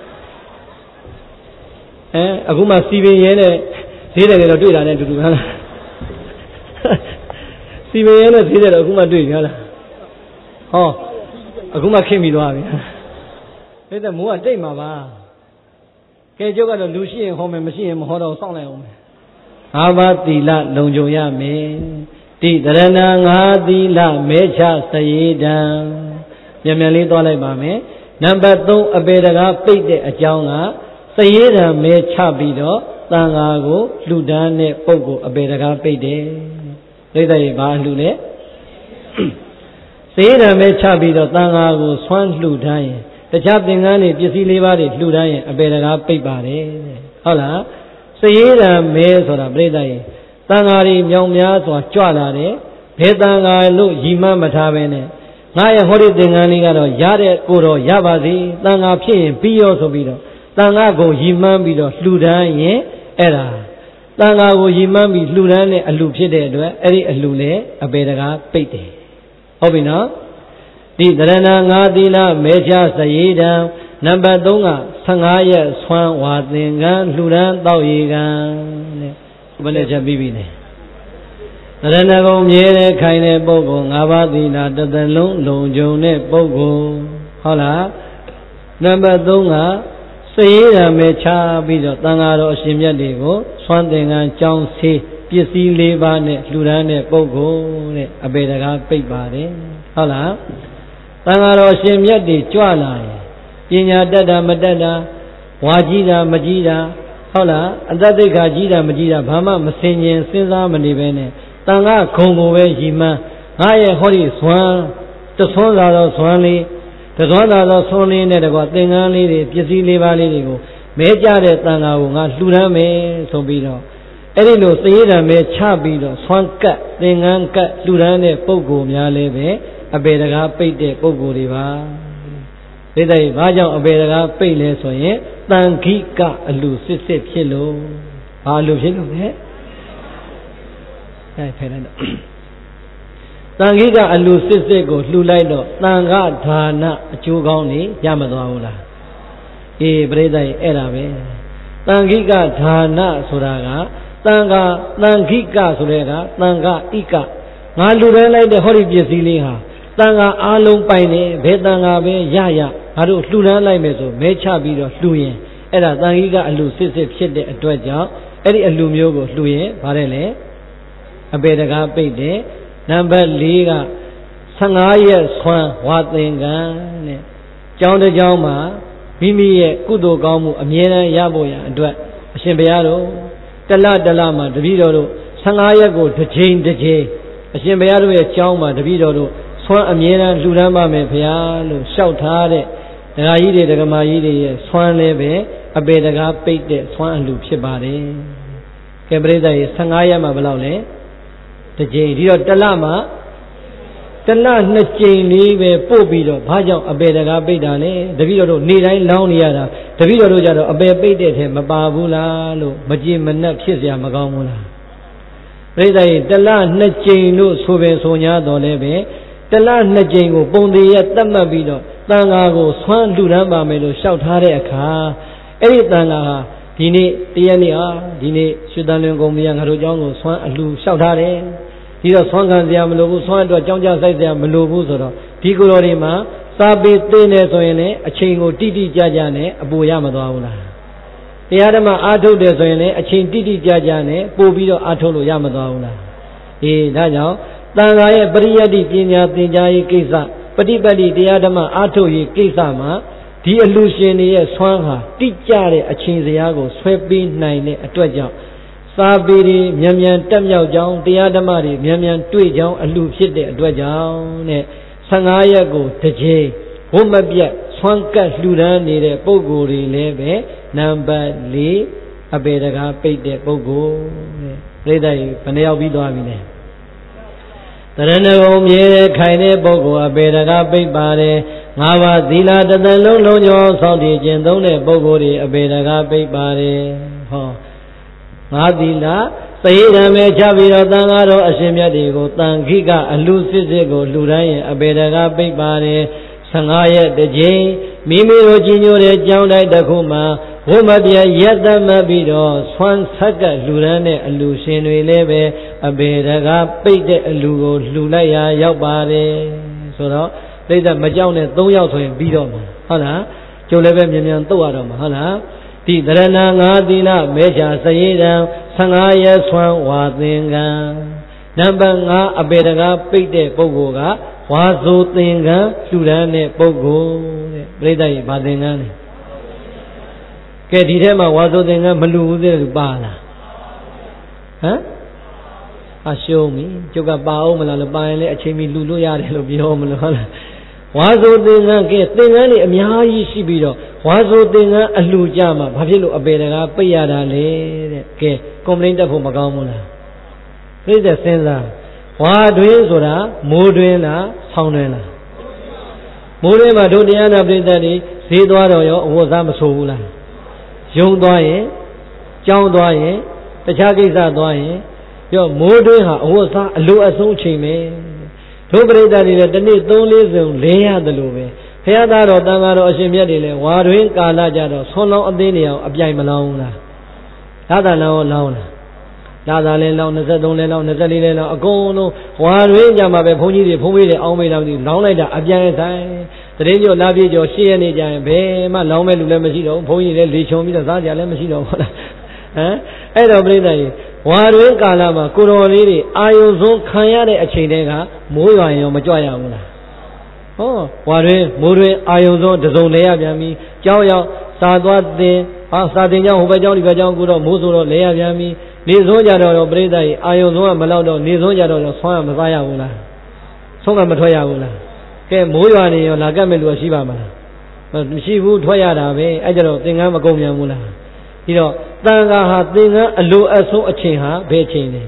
အခုမှစီပင်ရဲနဲ့ဈေးတယ်လည်းတော့တွေ့တာနဲ့အတူတူဟုတ်လားစီပင်ရဲနဲ့ဈေးတယ်တော့အခုမှတွေ့ပြီဟုတ်လားဟောအခုမှခင်ပြီးသွားပြီဒါတဲ့မိုးကတိတ်မှာပါကဲကျုပ်ကတော့လူရှိရင်ဟောမယ်မရှိရင်မဟောတော့စောင့်လိုက်အောင်မယ်၅ပါးသီလလုံခြုံရမယ်တိတရဏငါသီလမဲချစရေတံမြန်မြန်လေးသွားလိုက်ပါမယ်နံပါတ်3အပေတကားပိတ်တဲ့အကြောင်းကစရေတံမဲချပြီးတော့သံဃာကိုလှူဒန်းတဲ့ပုဂ္ဂိုလ်အပေတကားပိတ်တယ်သိတဲ့ရေဘာလှူလဲစရေတံမဲချပြီးတော့သံဃာကိုဆွမ်းလှူဒန်းရင်တခြားသင်္ကန်းတွေပစ္စည်း၄ပါးတွေလှူဒန်းရင်အပေတကားပိတ်ပါတယ်ဟုတ်လားစရေတံမဲဆိုတာပြိဿရေသံဃာတွေမြောင်များစွာကြွလာတယ်ဘယ်သံဃာလို့ရည်မှန်းမထားပဲနဲ့ငါရဲ့ဟောဒီသင်္ကန်းလေးကတော့ရတဲ့ကိုတော့ရပါစေသံဃာဖြစ်ရင်ပြီးရောဆိုပြီးတော့သံဃာကိုရည်မှန်းပြီးတော့လှူဒန်းရင်အဲ့ဒါသံဃာကိုရည်မှန်းပြီးလှူဒန်းတဲ့အလှူဖြစ်တဲ့အတွက်အဲ့ဒီအလှူလည်းအပေတကားပိတ်တယ်ဟုတ်ပြီနော်ဒီတရဏငါသီလမဲချစရေတံနံပါတ်3က15ရက်ဆွမ်းဝါသင်္ကန်းလှူဒန်းတောက်ရေကံတဲ့ဘယ်နဲ့ချက်ပြီးပြီလဲတရဏဂုံမြဲတဲ့ခိုင်တဲ့ပုဂ္ဂိုလ်၅ပါးသီလတစ်သက်လုံးလုံခြုံတဲ့ပုဂ္ဂိုလ်ဟုတ်လားနံပါတ်3ကစရေတံမဲချပြီးတော့သံဃာတော်အရှင်မြတ်တွေကိုဆွမ်းသင်္ကန်းကြောင်းဆေးပစ္စည်း၄ပါးနဲ့လှူဒန်းတဲ့ပုဂ္ဂိုလ်တဲ့အပေတကားပိတ်ပါတယ်ဟုတ်လားသံဃာတော်အရှင်မြတ်တွေကြွလာရင်ပညာတတ်တာမတတ်တာဝါကြီးတာမကြီးတာဟုတ်လားအတ္တသိက္ခာကြီးတာမကြီးတာဘာမှမစင်ကျင်စဉ်းစားမနေပဲနဲ့တန်ခါခုံကိုပဲရည်မှန်းငါရဲ့ဟောဒီဇွမ်းတဆွမ်းသာသောဇွမ်းလေးတဆွမ်းသာသောဆွမ်းလေးနဲ့တကွာသင်္ကန်းလေးတွေပစ္စည်းလေးပါးလေးတွေကိုမဲကြတဲ့တန်ခါကိုငါလှူဒန်းမယ်ဆိုပြီးတော့အဲ့ဒီလိုသေရံမဲချပြီးတော့ဆွမ်းကတ်သင်္ကန်းကတ်လှူဒန်းတဲ့ပုဂ္ဂိုလ်များလည်းပဲအပေတကားပိတ်တဲ့ပုဂ္ဂိုလ်တွေပါသိတဲ့ဘာကြောင့်အပေတကားပိတ်လဲဆိုရင်တန်ခိကအလူစစ်စစ်ဖြစ်လို့ဘာလူဖြစ်လို့လဲအဲဖယ်လိုက်တော့တန်ခိကအလူစစ်စစ်ကိုလှူလိုက်တော့တန်ခဌာနအကျိုးကောင်းနေရမသွားဘူးလားအေးပြိဿရဲ့အဲ့ဒါပဲတန်ခိကဌာနဆိုတာကတန်ခိကဆိုတဲ့ကတန်ခဣကငါလူတိုင်းလိုက်တဲ့ဟောဒီပစ္စည်းလေးဟာ Tanga alum paine, Betanga be, Yaya, Haru, Luran Limeso, Mecha Bido, Luyen, Eda, Tangiga, Alu, Sisi, Shit, a Dwaja, Edi Alumiogo, Luyen, Varele, a Bedaga Pede, number Liga, Sangaya, Swan, Watinga, John the Jama, Mimi, Kudo Gamu, Amiena, Yaboya, Dwat, Shimbearo, Dala, the Vido, Sangaya go, the Jane, the J, a Shimbearo, Chama, the Vido, Swan Amiena, Lurama, Pialo, shout hard, the Raide, the Gamaide, Swan Leve, a Bedaga Pete, Swan Loop Shibari, Cabreda is Sangaya Mabalole, the J, Dalama. Tala Nachain Live Pobido, Paja, a Bedaga Bedane, the Vido, Nidai Launiada, the Vido Rojado, a bear baited him, a Babula, Majim Manak Shizia Magamula. Reda, Tala Nachain, no Suve Sonia Dolebe, Tala Nachain, Bondia, Tamabido, Tangago, Swan Duramba Melo, shout Hareaka, Eritanga, Dine, Tiania, Dine, Sudango, Mian Harujango, Swan, Lu, shout Hare. He was swung on the Amalobu, swung to a Jonja size the Amalobu, Tigorima, Sabi Tene Soene, a chain of Titi Jajane, a Buyamadoula. The Adama Ato de Soene, a chain Titi Jajane, Bobido Atolo Yamadoula. E Dajao, Tangaya, Briadi, Tinia, Tinjai Kisa, Patipadi, the Adama Ato Kisama, the illusion is Swanga, Tijare, a chain Ziago, sweeping 9 a 12. Sabiri, Miamian Tamyao Jong, the Adamari, Miamian Tuijong, a loop shit at Dwajong, Sangaya go, Taje, Homabia, Swanka, Ludan, near Pogori, Leve, number Lee, a Bedaga, paid the Pogo, Reda, Panel Vidovine. The Renegom, Ye, Kaine Bogo, a Bedaga, paid Bade, Mava, Zila, the Lolo, Saudi, Gendone, Bogori, a Bedaga, paid Bade. Madila, Sayame Chaviro Tangaro, Ashimia Digo, Tangiga, and Lucigo, Luray, a Bedaga, Big Bari, Sangaya, the J, Mimi Rojino, Jaunai Dakuma, Homabia, Yada Mabido, Swan Saka, Lurane, and Lucien Leve, a Bedaga, Pete, Lugo, Lulaya, Yabare, so later Majone, Doya, Bido, Hana, Joleve Mian Toadom, Hana. Tidrana Nadina, Meja Sayida, Sangaya Swan Watinga. Nambanga, Abedaga, Pite, Pogoga, Wazo Tinga, Sudane, Pogo, Breda, Badingani. Kedidema, Wazo Tinga, Malu, Bala. Huh? Show me, Joga Bao, Malabile, a Chimi Lulu Yard, Biom. Wazo Tinga, get Tingani, a Miai Shibido. Wazo Dinga, a Lujama, Pavilo, a Bedaga, Payada, Le, complaint of Magamula. Read the senza. Wadwin Zora, Mudwina, Soundwina. Mudema Dodiana Brindani, Sidwaro, was Amasoula. Young Doye, John Doye, the Chagiza Doye, your Mudwina, was a Luaso Chime. Tobreda, the need don't listen, lay at the Luve. Headaro Dangaro Shimiadile, Warin Kalajado, Sono Adenia, Abjai Malona. Lada Launa. Lada Lelon, Zadon Lelon, Nazalina, Agono, Warin Yamabe, Pony, Pumi, Almeida, Launa, Abjai, the radio Lavi, she and Jan, Bema, Lome, Lemasido, Pony, Lichon, the Zadia Lemasido. Edo Brindai, Warin Kalama, Kuroni, Ayozon Kayade, a Chinega, Moya, Majoya. Oh, Ware, Mure, Ayozo, the Zonea Yami, Jao, Sadwate, Sadina, Hubajan, Guro, Muzo, Lea Yami, Nizoya, Breda, Ayozo, Malado, Nizoya, Swam, Vayawula, Songa Matoyawula, Ke Muyani, Nagamelu, Shibama. But she would Toyada, I don't know, Tingama Gomyamula. You know, Tanga, Tinga, a low as so a chinha, Bechini.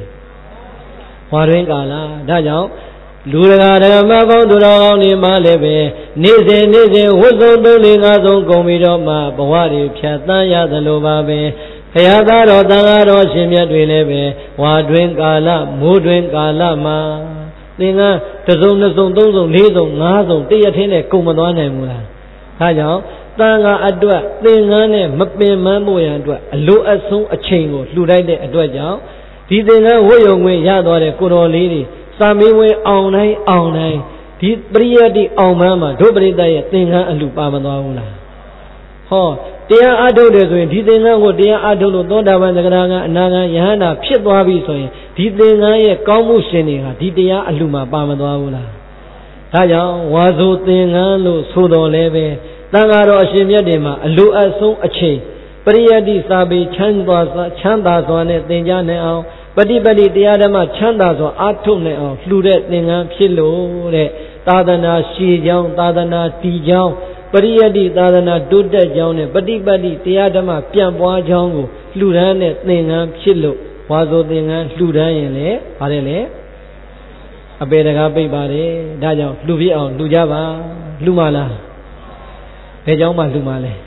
Waringala, Dajao. Lura Mago Durani Malebe, Nize, Wuzo Dulinazon Gomidoma, Bawari, Piataya, the Lobabe, Hayadaro, Dangaro, Shimia Dwelebe, Wadwin Gala, Mudwin Galama, Linga, Tazon, Zon, Lizo, Nazo, Tiatine, Kumadone Mula. Hajo, Tanga Adwa, Lingane, Mapi Mamoya, a low as so a chain, Luride Adwaja, Tidina, Woyong, Yadore, Kuro Lady. Sami we all night, ဒီပရိယတ်တိအောင်မှန်းမှာဒုပရိသတ်ရဲ့သင်္ကန်းအလှပါမသွားဘူးလားဟောတရားအထုတ်တယ်ဆိုရင်ဒီသင်္ကန်းကိုတရားအထုတ်လို့သောတာပန်သဂရဂံအနာဂံယဟန္တာဖြစ်သွားပြီဆိုရင်ဒီသင်္ကန်းရဲ့ကောင်းမှုရှင်တွေဟာဒီတရားအလှမှာပါမသွားဘူးလားဒါကြောင့်ဝါဆိုသင်္ကန်းလို့ဆိုတော်လဲပဲတန်ဃာတော်အရှင်မြတ်တွေမှာအလိုအဆုံးအချိန်ပရိယတ်တိစာပေချမ်းသာစွာနဲ့သင်ကြားနိုင်အောင်ပฏิပတိတရားဓမ္မချမ်းသာစွာအားထုတ်နိုင်အောင်လှူတဲ့သင်္ကန်းဖြစ်လို့တဲ့သာသနာရှည်ကြောင်းသာသနာတည်ကြောင်းပရိယတ်တိသာသနာတိုးတက်ကြောင်းနဲ့ပฏิပတိတရားဓမ္မပြန့်ပွားကြောင်းကိုလှူဒန်းတဲ့သင်္ကန်းဖြစ်လို့ဝါဆိုသင်္ကန်းလှူဒန်းရင်လေဗါတယ်လေအပေတကားပိတ်ပါတယ်ဒါကြောင့်လှူပြအောင်လှူကြပါလှူမလားဘယ်ကြောင်းမှလှူမလဲ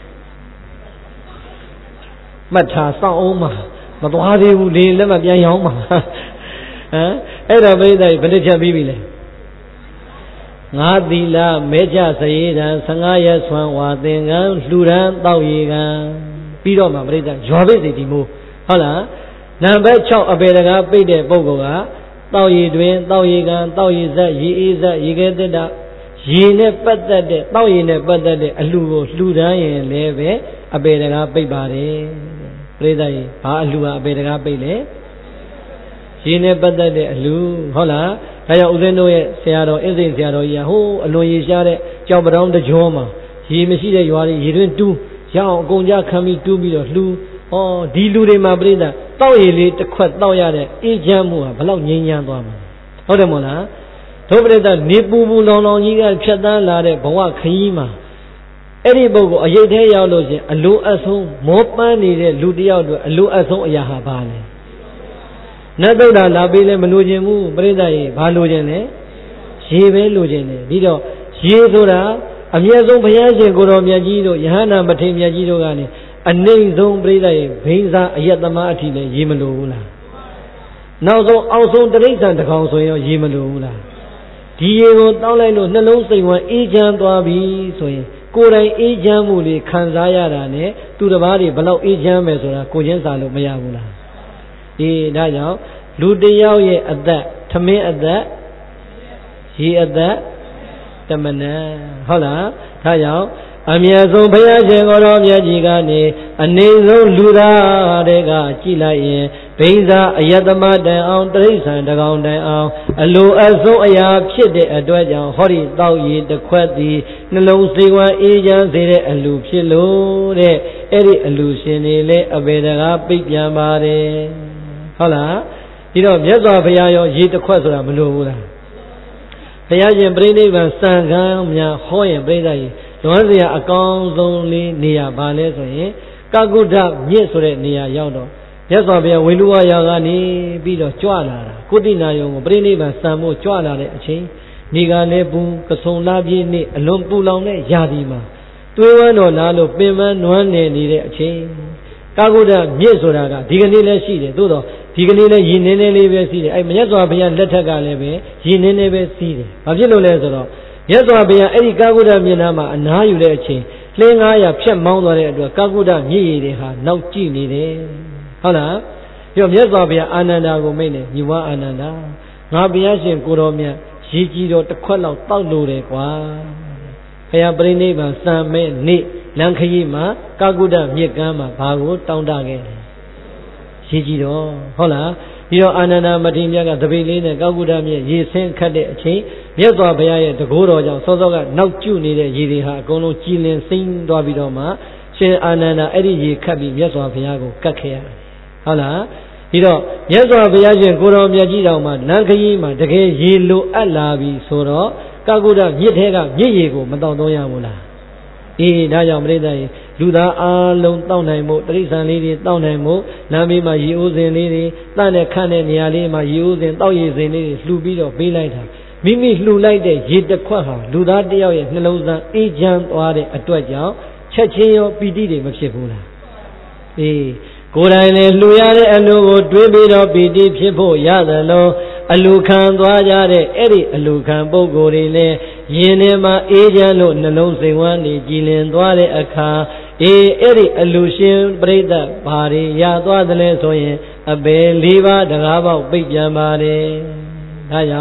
မှတ်ထားစောင့်အောင်မှာမသွားသေးဘူးလေလက်မပြန်ရောင်းမှာဟမ်အဲ့ဒါပြိဿဘယ်တစ်ချက်ပြီးပြီလဲငါသီလမဲကြစရေတံ15ရက်ဆွမ်းဝါသင်္ကန်းလှူဒန်းတောက်ရီကံပြီးတော့မှပြိဿရွာပိစိတိမို့ဟုတ်လားနံပါတ်6အပေတကားပိတ်တဲ့ပုဂ္ဂိုလ်ကတောက်ရီတွင်တောက်ရီကံတောက်ရီဇက်ရေအေးဇက်ရေခဲတက်တာရေနဲ့ပတ်သက်တဲ့တောက်ရီနဲ့ပတ်သက်တဲ့အလှကိုလှူဒန်းရင်လည်းပဲအပေတကားပိတ်ပါတယ်ပြိဿရေဘာအလှဟာအပေတကားပိတ်လဲရေနဲ့ပတ်သက်တဲ့အလှဟုတ်လားဒါကြောင့်ဦးဇင်းတို့ရဲ့ဆရာတော်အင်းစိန်ဆရာတော်ကြီးကဟိုးအလွန်ရေရှားတဲ့ကြောက်ပတောင်းတကြောမှာရေမရှိတဲ့ရွာတွေရေတွင်းတူးရအောင်အကုန်ကြခံပြီးတူးပြီးတော့လှူဩဒီလူတွေမှာပြိဿတောက်ရည်လေးတစ်ခွက်တောက်ရတဲ့အေးချမ်းမှုဟာဘလောက်ငြိမ်းချမ်းသွားမှာဟုတ်တယ်မို့လားဒုပရိသနေပူပူလောင်လောင်ကြီးကဖြတ်တန်းလာတဲ့ဘဝခရီးမှာအဲ့ဒီပုဂ္ဂိုလ်အရေးသေးရောက်လို့ချင်းအလိုအဆုံးမောပန်းနေတဲ့လူတယောက်တို့အလိုအဆုံးအရာဟာဘာလဲနတ်သုဒ္ဓလာပေးလဲမလိုချင်ဘူးပြိဿရေဘာလိုချင်လဲရေပဲလိုချင်တယ်ပြီးတော့ရေဆိုတာအမြဲဆုံးဘုရားရှင်ကိုတော်မြတ်ကြီးတို့ယဟန္တာမထေရမြတ်ကြီးတို့ကနေအနေဆုံးပြိဿရေဘိန်းစားအယက်သမားအထိလည်းရေမလိုဘူးလားနောက်ဆုံးအောက်ဆုံးတိရစ္ဆာန်တစ်ကောင်ဆိုရင်ရေမလိုဘူးလားဒီရေကိုတောက်လိုက်လို့နှလုံးစိတ်ဝမ်းအေးချမ်းသွားပြီဆိုရင်ကိုယ်တိုင်အေးချမ်းမှုတွေခံစားရတာနဲ့သူတစ်ပါးတွေဘလောက်အေးချမ်းမယ်ဆိုတာကိုချင်းစာလို့မရဘူးလားအေးဒါကြောင့်လူတယောက်ရဲ့အသက်ထမင်းအသက်ရေအသက်တမနဟုတ်လားဒါကြောင့်အမြဲဆုံးဘုရားရှင်ကိုတော်မြတ်ကြီးကနေအနေဆုံးလူသားတွေကကြည်လိုက်ရင်ဘိန်းစားအယတမတန်အောင်တိရစ္ဆာန်တကောင်တန်အောင်အလိုအဆုံးအရာဖြစ်တဲ့အတွက်ကြောင့်ဟောဒီတောက်ရည်တစ်ခွက်သည်နှလုံးစိတ်ဝမ်းအေးချမ်းစေတဲ့အလူဖြစ်လို့တဲ့အဲ့ဒီအလူရှင်တွေလည်းအပေတကားပိတ်ပြန်ပါတယ်ဟုတ်လားဒီတော့မြတ်စွာဘုရားရောရေတစ်ခွက်ဆိုတာမလိုဘူးလားဘုရားရှင်ပြိဋိဘံစံကံများဟောရင်ပြိဿကြီးလွန်စရာအကောင်းဆုံးလေးနေရာပါလဲဆိုရင်ကကုဋ္ဌမြစ်ဆိုတဲ့နေရာရောက်တော့မြတ်စွာဘုရားဝေလူဝါယာကနေပြီးတော့ကြွလာတာကုဋ္ဌိနာယုံကိုပြိဋိဘံစံဖို့ကြွလာတဲ့အချိန်နေကလည်းပူကဆုံလာပြည့်နေ့အလွန်ပူလောင်တဲ့ရာသီမှာသွေးဝမ်းတော်လာလို့ပင်ပန်းနွမ်းနေနေတဲ့အချိန်ကကုဋ္ဌမြစ်ဆိုတာကဒီကနေ့လည်းရှိတယ်သို့တော့ဒီကနေ့လည်းရည်နေနေလေးပဲစီးတယ်အဲ့မြတ်စွာဘုရားလက်ထက်ကလည်းပဲရည်နေနေပဲစီးတယ်ဘာဖြစ်လို့လဲဆိုတော့မြတ်စွာဘုရားအဲ့ဒီကာကုဋ္ဌမြစ်နားမှာအနားယူတဲ့အချိန်လှင်း900ဖြတ်မောင်းသွားတဲ့အတွက်ကာကုဋ္ဌမြစ်ရည်တွေဟာနောက်ကျနေတယ်ဟုတ်လားပြီးတော့မြတ်စွာဘုရားအာနန္ဒာကိုမိတ်နေညီဝအာနန္ဒာငါဘုရားရှင်ကိုတော်မြတ်ရည်ကြီးတော်တစ်ခွက်လောက်တောက်လို့တယ်ကွာဘုရားပြိဋိဘံစံမဲ့နေ့လန်ခရီးမှာကာကုဋ္ဌမြစ်ကမ်းမှာဘာကိုတောင်းတခဲ့လဲရည်ကြီးတော်ဟုတ်လားပြီးတော့အာနန္ဒာမထေရမြတ်ကတပိတ်လေးနဲ့ကာကုဋ္ဌမြစ်ရေဆင်းခတ်တဲ့အချိန်မြတ်စွာဘုရားရဲ့တကိုးတော်ကြောင့်စောစောကနောက်ကျနေတဲ့ရေတွေဟာအကုန်လုံးကြည်လင်စိမ့်သွားပြီးတော့မှရှင်အာနန္ဒာအဲ့ဒီရေခတ်ပြီးမြတ်စွာဘုရားကိုကတ်ခဲ့ရတယ်ဟုတ်လားပြီးတော့မြတ်စွာဘုရားရှင်ကိုတော်မြတ်ကြီးတော်မှာနန်းခရီးမှာတကယ်ရေလိုအပ်လာပြီဆိုတော့ကာကုဋ္ဌမြစ်ထဲကမြစ်ရေကိုမတောင်းသုံးရဘူးလားအေးဒါကြောင့်ပြိဿရေလူသားအားလုံးတောက်နိုင်မှုတိရစ္ဆာန်လေးတွေတောက်နိုင်မှုလမ်းဘေးမှာရေဦးစင်လေးတွေတန့်နဲ့ခန့်တဲ့နေရာလေးမှာရေဦးစင်တောက်ရေစင်လေးတွေလှူပြီးတော့ပေးလိုက်တာမိမိလှူလိုက်တဲ့ရေတစ်ခွက်ဟာလူသားတစ်ယောက်ရဲ့နှလုံးသားအေးချမ်းသွားတဲ့အတွက်ကြောင့်ချက်ချင်းရောပီတိတွေမဖြစ်ဘူးလားအေးကိုယ်တိုင်လည်းလှူရတဲ့အလူကိုတွေးပြီးတော့ပီတိဖြစ်ဖို့ရတယ်လို့အလူခံသွားကြတဲ့အဲ့ဒီအလူခံပုဂ္ဂိုလ်တွေလည်းရင်ထဲမှာအေးချမ်းလို့နှလုံးစိတ်ဝမ်းနေကြည်လင်သွားတဲ့အခါအဲ့ဒီအလူရှင်ပြိဿဘာတွေရသွားတယ်လဲဆိုရင်အပေ၄ပါးတကားပေါက်ပိတ်ပြန်ပါတယ်ဒါကြောင့်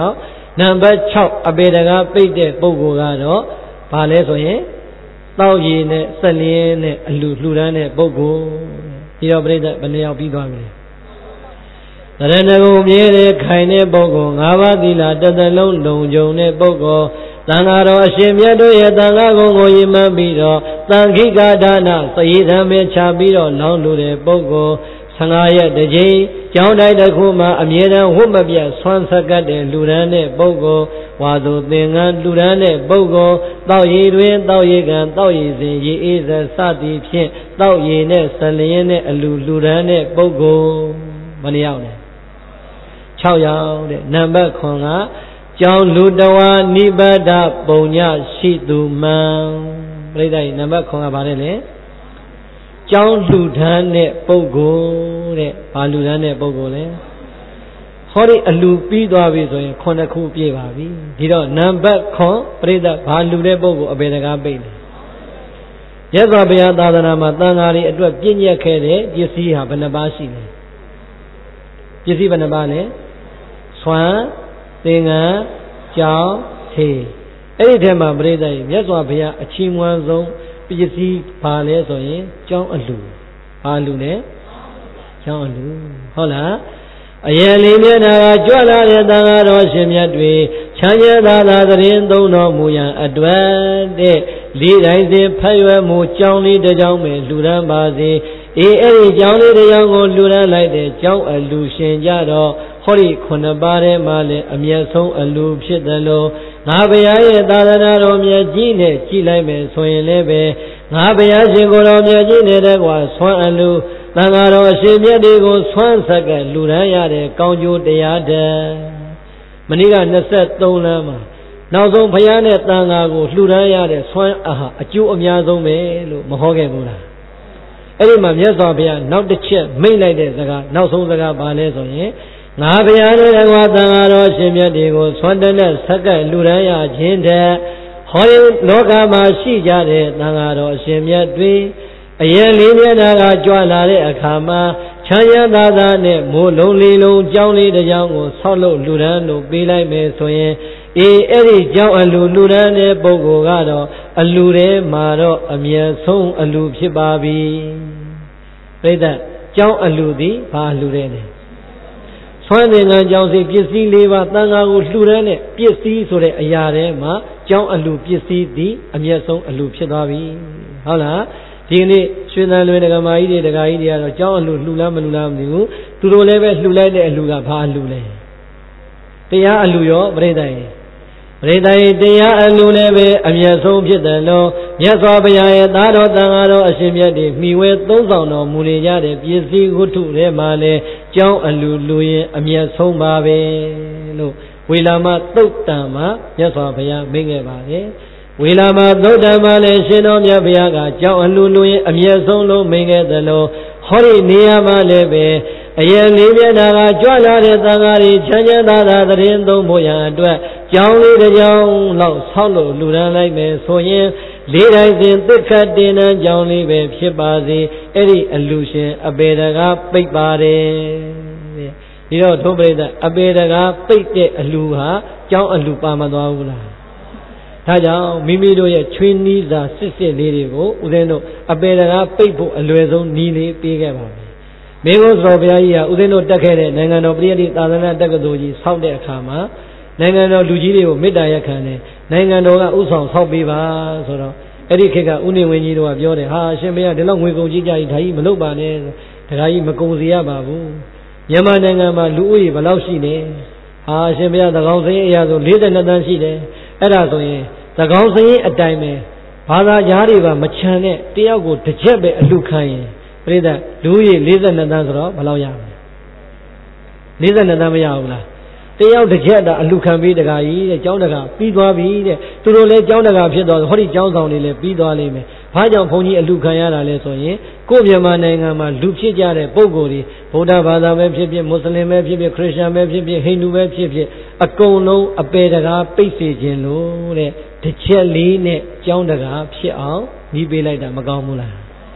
နံပါတ်6အပေတကားပိတ်တဲ့ပုဂ္ဂိုလ်ကတော့ဘာလဲဆိုရင်တောက်ရည်နဲ့ဆက်လျင်းနဲ့အလူလှူဒန်းတဲ့ပုဂ္ဂိုလ်ဒီတော့ပြိဿဘယ်နှယောက်ပြီးသွားပြီလဲတရဏဂုံမြဲတဲ့ခိုင်တဲ့ပုဂ္ဂိုလ်၅ပါးသီလတစ်သလုံးလုံခြုံတဲ့ပုဂ္ဂိုလ်သံဃာတော်အရှင်မြတ်တို့ရဲ့သံဃာကုံကိုရည်မှန်းပြီးတော့သံခိကဒါနစည်ဓမ္မချပြီးတော့လောင်းလို့တဲ့ပုဂ္ဂိုလ်15ရက်တစ်ကြိမ်ကျောင်းတိုင်းတစ်ခုမှာအမြဲတမ်းဝတ်မပြတ်ဆွမ်းဆက်ကတ်တဲ့လူရန်တဲ့ပုဂ္ဂိုလ်ဝါသူသင်္ကန်းလူရန်တဲ့ပုဂ္ဂိုလ်တောက်ရည်တွင်တောက်ရည်ကံတောက်ရည်စဉ်ရေအေးစစသည်ဖြင့်တောက်ရည်နဲ့ဆလျင်းနဲ့အလူလူရန်တဲ့ပုဂ္ဂိုလ်မနှယောက်နဲ့6ယောက်တဲ့နံပါတ်9ကကျောင်းလူတဝါနိဗ္ဗာဒပုံညရှိသူမှန်ပြိဿကြီးနံပါတ်9ကဘာလဲလဲကျောင်းလူထမ်းတဲ့ပုဂ္ဂိုလ်တဲ့ဘာလူထမ်းတဲ့ပုဂ္ဂိုလ်လဲဟောဒီအလူပြီးသွားပြီဆိုရင်9ခုပြည့်ပါပြီဒီတော့နံပါတ်9ပြိဿဘာလူတဲ့ပုဂ္ဂိုလ်အပေတကားပိတ်တယ်ရသော်ဘုရားသာသနာမှာသံဃာတွေအတွက်ပြည့်ညက်ခဲ့တဲ့ပစ္စည်းဟာဘယ်နှပါးရှိလဲပစ္စည်းဘယ်နှပါးလဲဆွမ်းသင်္ကန်းကြောင်းထေအဲ့ဒီထဲမှာပြိဿကြီးမြတ်စွာဘုရားအချီးမွမ်းဆုံးပစ္စည်းဘာလဲဆိုရင်ကျောင်းအလူဘာလူလဲကျောင်းအလူဟုတ်လားအယံလေးမျက်နာကကြွလာတဲ့သံဃာတော်ရှင်မြတ်တွေချမ်းသာသာသတင်းသုံးတော်မူရန်အတွက်တဲ့လေးတိုင်းစဉ်ဖတ်ရွယ်မှုကျောင်းလေးတစ်ကျောင်းပဲလှူဒန်းပါစေအဲ့ဒီကျောင်းလေးတစ်ကျောင်းကိုလှူဒန်းလိုက်တဲ့ကျောင်းအလူရှင်ကြတော့ဟောဒီ9ပါးထဲမှာလည်းအမျက်ဆုံးအလူဖြစ်တယ်လို့ငါဘုရားရဲ့သာသနာတော်မြတ်ကြီးနဲ့ကြည်လိုက်မယ်ဆိုရင်လည်းပဲငါဘုရားရှင်ကိုယ်တော်မြတ်ကြီးနဲ့တကွာဆွမ်းအလူသံဃာတော်အရှင်မြတ်တွေကိုဆွမ်းဆက်ကလူရန်ရတဲ့ကောင်းကျိုးတရားတဲ့မနေ့က23လမ်းမှာနောက်ဆုံးဘုရားနဲ့သံဃာကိုလှူဒန်းရတဲ့ဆွမ်းအားအကျိုးအများဆုံးပဲလို့မဟောခဲ့ဘူးလားအဲ့ဒီမှာမြတ်စွာဘုရားနောက်တစ်ချက်မိန့်လိုက်တဲ့စကားနောက်ဆုံးစကားဘာလဲဆိုရင်ငါဘုရားနဲ့တကွာသံဃာတော်ရှင်မြတ်တွေကိုဆွမ်းတဲ့ဆက်ကလူရန်ရခြင်းတဲ့ဟောဒီလောကမှာရှိကြတဲ့သံဃာတော်ရှင်မြတ်တွေအယံလေးမျက်နှာကကြွလာတဲ့အခါမှာချမ်းသာသာနဲ့မိုးလုံးလေးလုံးကြောင်းလေးတစ်ကြောင်းကိုဆောက်လုပ်လူရန်လို့ပေးလိုက်မယ်ဆိုရင်အဲ့ဒီကြောင်းအလူလူရန်တဲ့ပုဂ္ဂိုလ်ကတော့အလူထဲမှာတော့အမြတ်ဆုံးအလူဖြစ်ပါပြီပြိဿကြောင်းအလူသည်ဘာလူတဲ့လဲဆွမ်းသင်္ကန်းကြောင်းစီပစ္စည်း၄ပါးသံဃာကိုလှူဒန်းတဲ့ပစ္စည်းဆိုတဲ့အရာထဲမှာကြောင်းအလူပစ္စည်းသည်အမြတ်ဆုံးအလူဖြစ်သွားပြီဟုတ်လားဒီနေ့ရွှေသံလွင်ဒကာမကြီးတွေဒကာကြီးတွေကတော့ကြောင်းအလူလှူလားမလှူလားမသိဘူးသူတို့လည်းပဲလှူလိုက်တဲ့အလူကဘာအလူလဲတရားအလူရောပြိဿရဲ့ပရိသတ်တရားအလူလည်းပဲအမျက်ဆုံးဖြစ်တယ်လို့မြတ်စွာဘုရားရဲ့သာတော်တန်ဃာတော်အရှင်မြတ်တွေမိဝဲသုံးဆောင်တော်မူနေကြတဲ့ပစ္စည်းဝတ္ထုတွေမှာလည်းကြောင်းအလူလူရင်အမျက်ဆုံးပါပဲလို့ဝေလာမသုတ်တံမှာမြတ်စွာဘုရားမိန့်ခဲ့ပါတယ်ဝေလာမသုတ်တံမှာလည်းရှင်တော်မြတ်ဘုရားကကြောင်းအလူလူရင်အမျက်ဆုံးလို့မိန့်ခဲ့တယ်လို့ဟောဒီနေရာမှာလည်းပဲအယံလေးမျက်နှာကကြွလာတဲ့သံဃာတွေချမ်းသာသာသတင်းသုံးဖို့ရန်အတွက်ကျောင်းလေးတစ်ကျောင်းလောက်ဆောက်လို့လူရန်လိုက်မယ်ဆိုရင်လေးတိုင်းစဉ်သစ္ခတ်တင်တဲ့ကျောင်းလေးပဲဖြစ်ပါစေအဲ့ဒီအလူရှင်အပေတကားပိတ်ပါတယ်ဒီတော့ထုံးပရိသတ်အပေတကားပိတ်တဲ့အလူဟာကျောင်းအလူပါမသွားဘူးလားဒါကြောင့်မိမိတို့ရဲ့ချွေးနီးစာစစ်စစ်လေးတွေကိုဦးဇင်းတို့အပေတကားပိတ်ဖို့အလွယ်ဆုံးနီးလေးပေးခဲ့ပါမယ်မေဘုရားဘုရားကြီးကဦးဇင်းတို့တက်ခဲ့တဲ့နိုင်ငံတော်ပရိယတိသာသနာတက္ကသိုလ်ကြီးဆောက်တဲ့အခါမှာနိုင်ငံတော်လူကြီးတွေကိုမေတ္တာရက်ခံတယ်နိုင်ငံတော်ကဥဆောင်ဆောက်ပေးပါဆိုတော့အဲ့ဒီခေတ်ကဦးနေဝင်းကြီးတို့ကပြောတယ်ဟာရှင်ဘုရားဒီလောက်ငွေကုန်ကြီးကြကြီးဒါကြီးမလုပ်ပါနဲ့ဒါကြီးမကုန်စီရပါဘူးမြန်မာနိုင်ငံမှာလူဦးရေဘယ်လောက်ရှိနေဟာရှင်ဘုရားသကောင်စရင်အရာဆို42တန်းရှိတယ်အဲ့ဒါဆိုရင်သကောင်စရင်အတိုင်းပဲဘာသာကြားတွေပါမချမ်းတဲ့တယောက်ကိုတစ်ချက်ပဲအလှခံရင်ပြိဿလူဦးရေ42တန်းဆိုတော့ဘယ်လောက်ရမလဲ42တန်းမရဘူးလားတယောက်တစ်ချက်တာအလှခံပြီးတကာကြီးတဲ့ကျောင်းတကာပြီးသွားပြီတဲ့သူတို့လည်းကျောင်းတကာဖြစ်တော့ဟောဒီကျောင်းဆောင်တွေလည်းပြီးသွားလိမ့်မယ်ဘာကြောင့်ဘုန်းကြီးအလှခံရတာလဲဆိုရင်ကိုယ့်မြန်မာနိုင်ငံမှာလူဖြစ်ကြတဲ့ပုဂ္ဂိုလ်တွေဗုဒ္ဓဘာသာပဲဖြစ်ဖြစ်မွတ်စလင်ပဲဖြစ်ဖြစ်ခရစ်ယာန်ပဲဖြစ်ဖြစ်ဟိန္ဒူပဲဖြစ်ဖြစ်အကုန်လုံးအပေတကာပိတ်စေခြင်းလို့တဲ့တစ်ချက်လေးနဲ့ကျောင်းတကာဖြစ်အောင်ညီးပေးလိုက်တာမကောင်းဘူးလား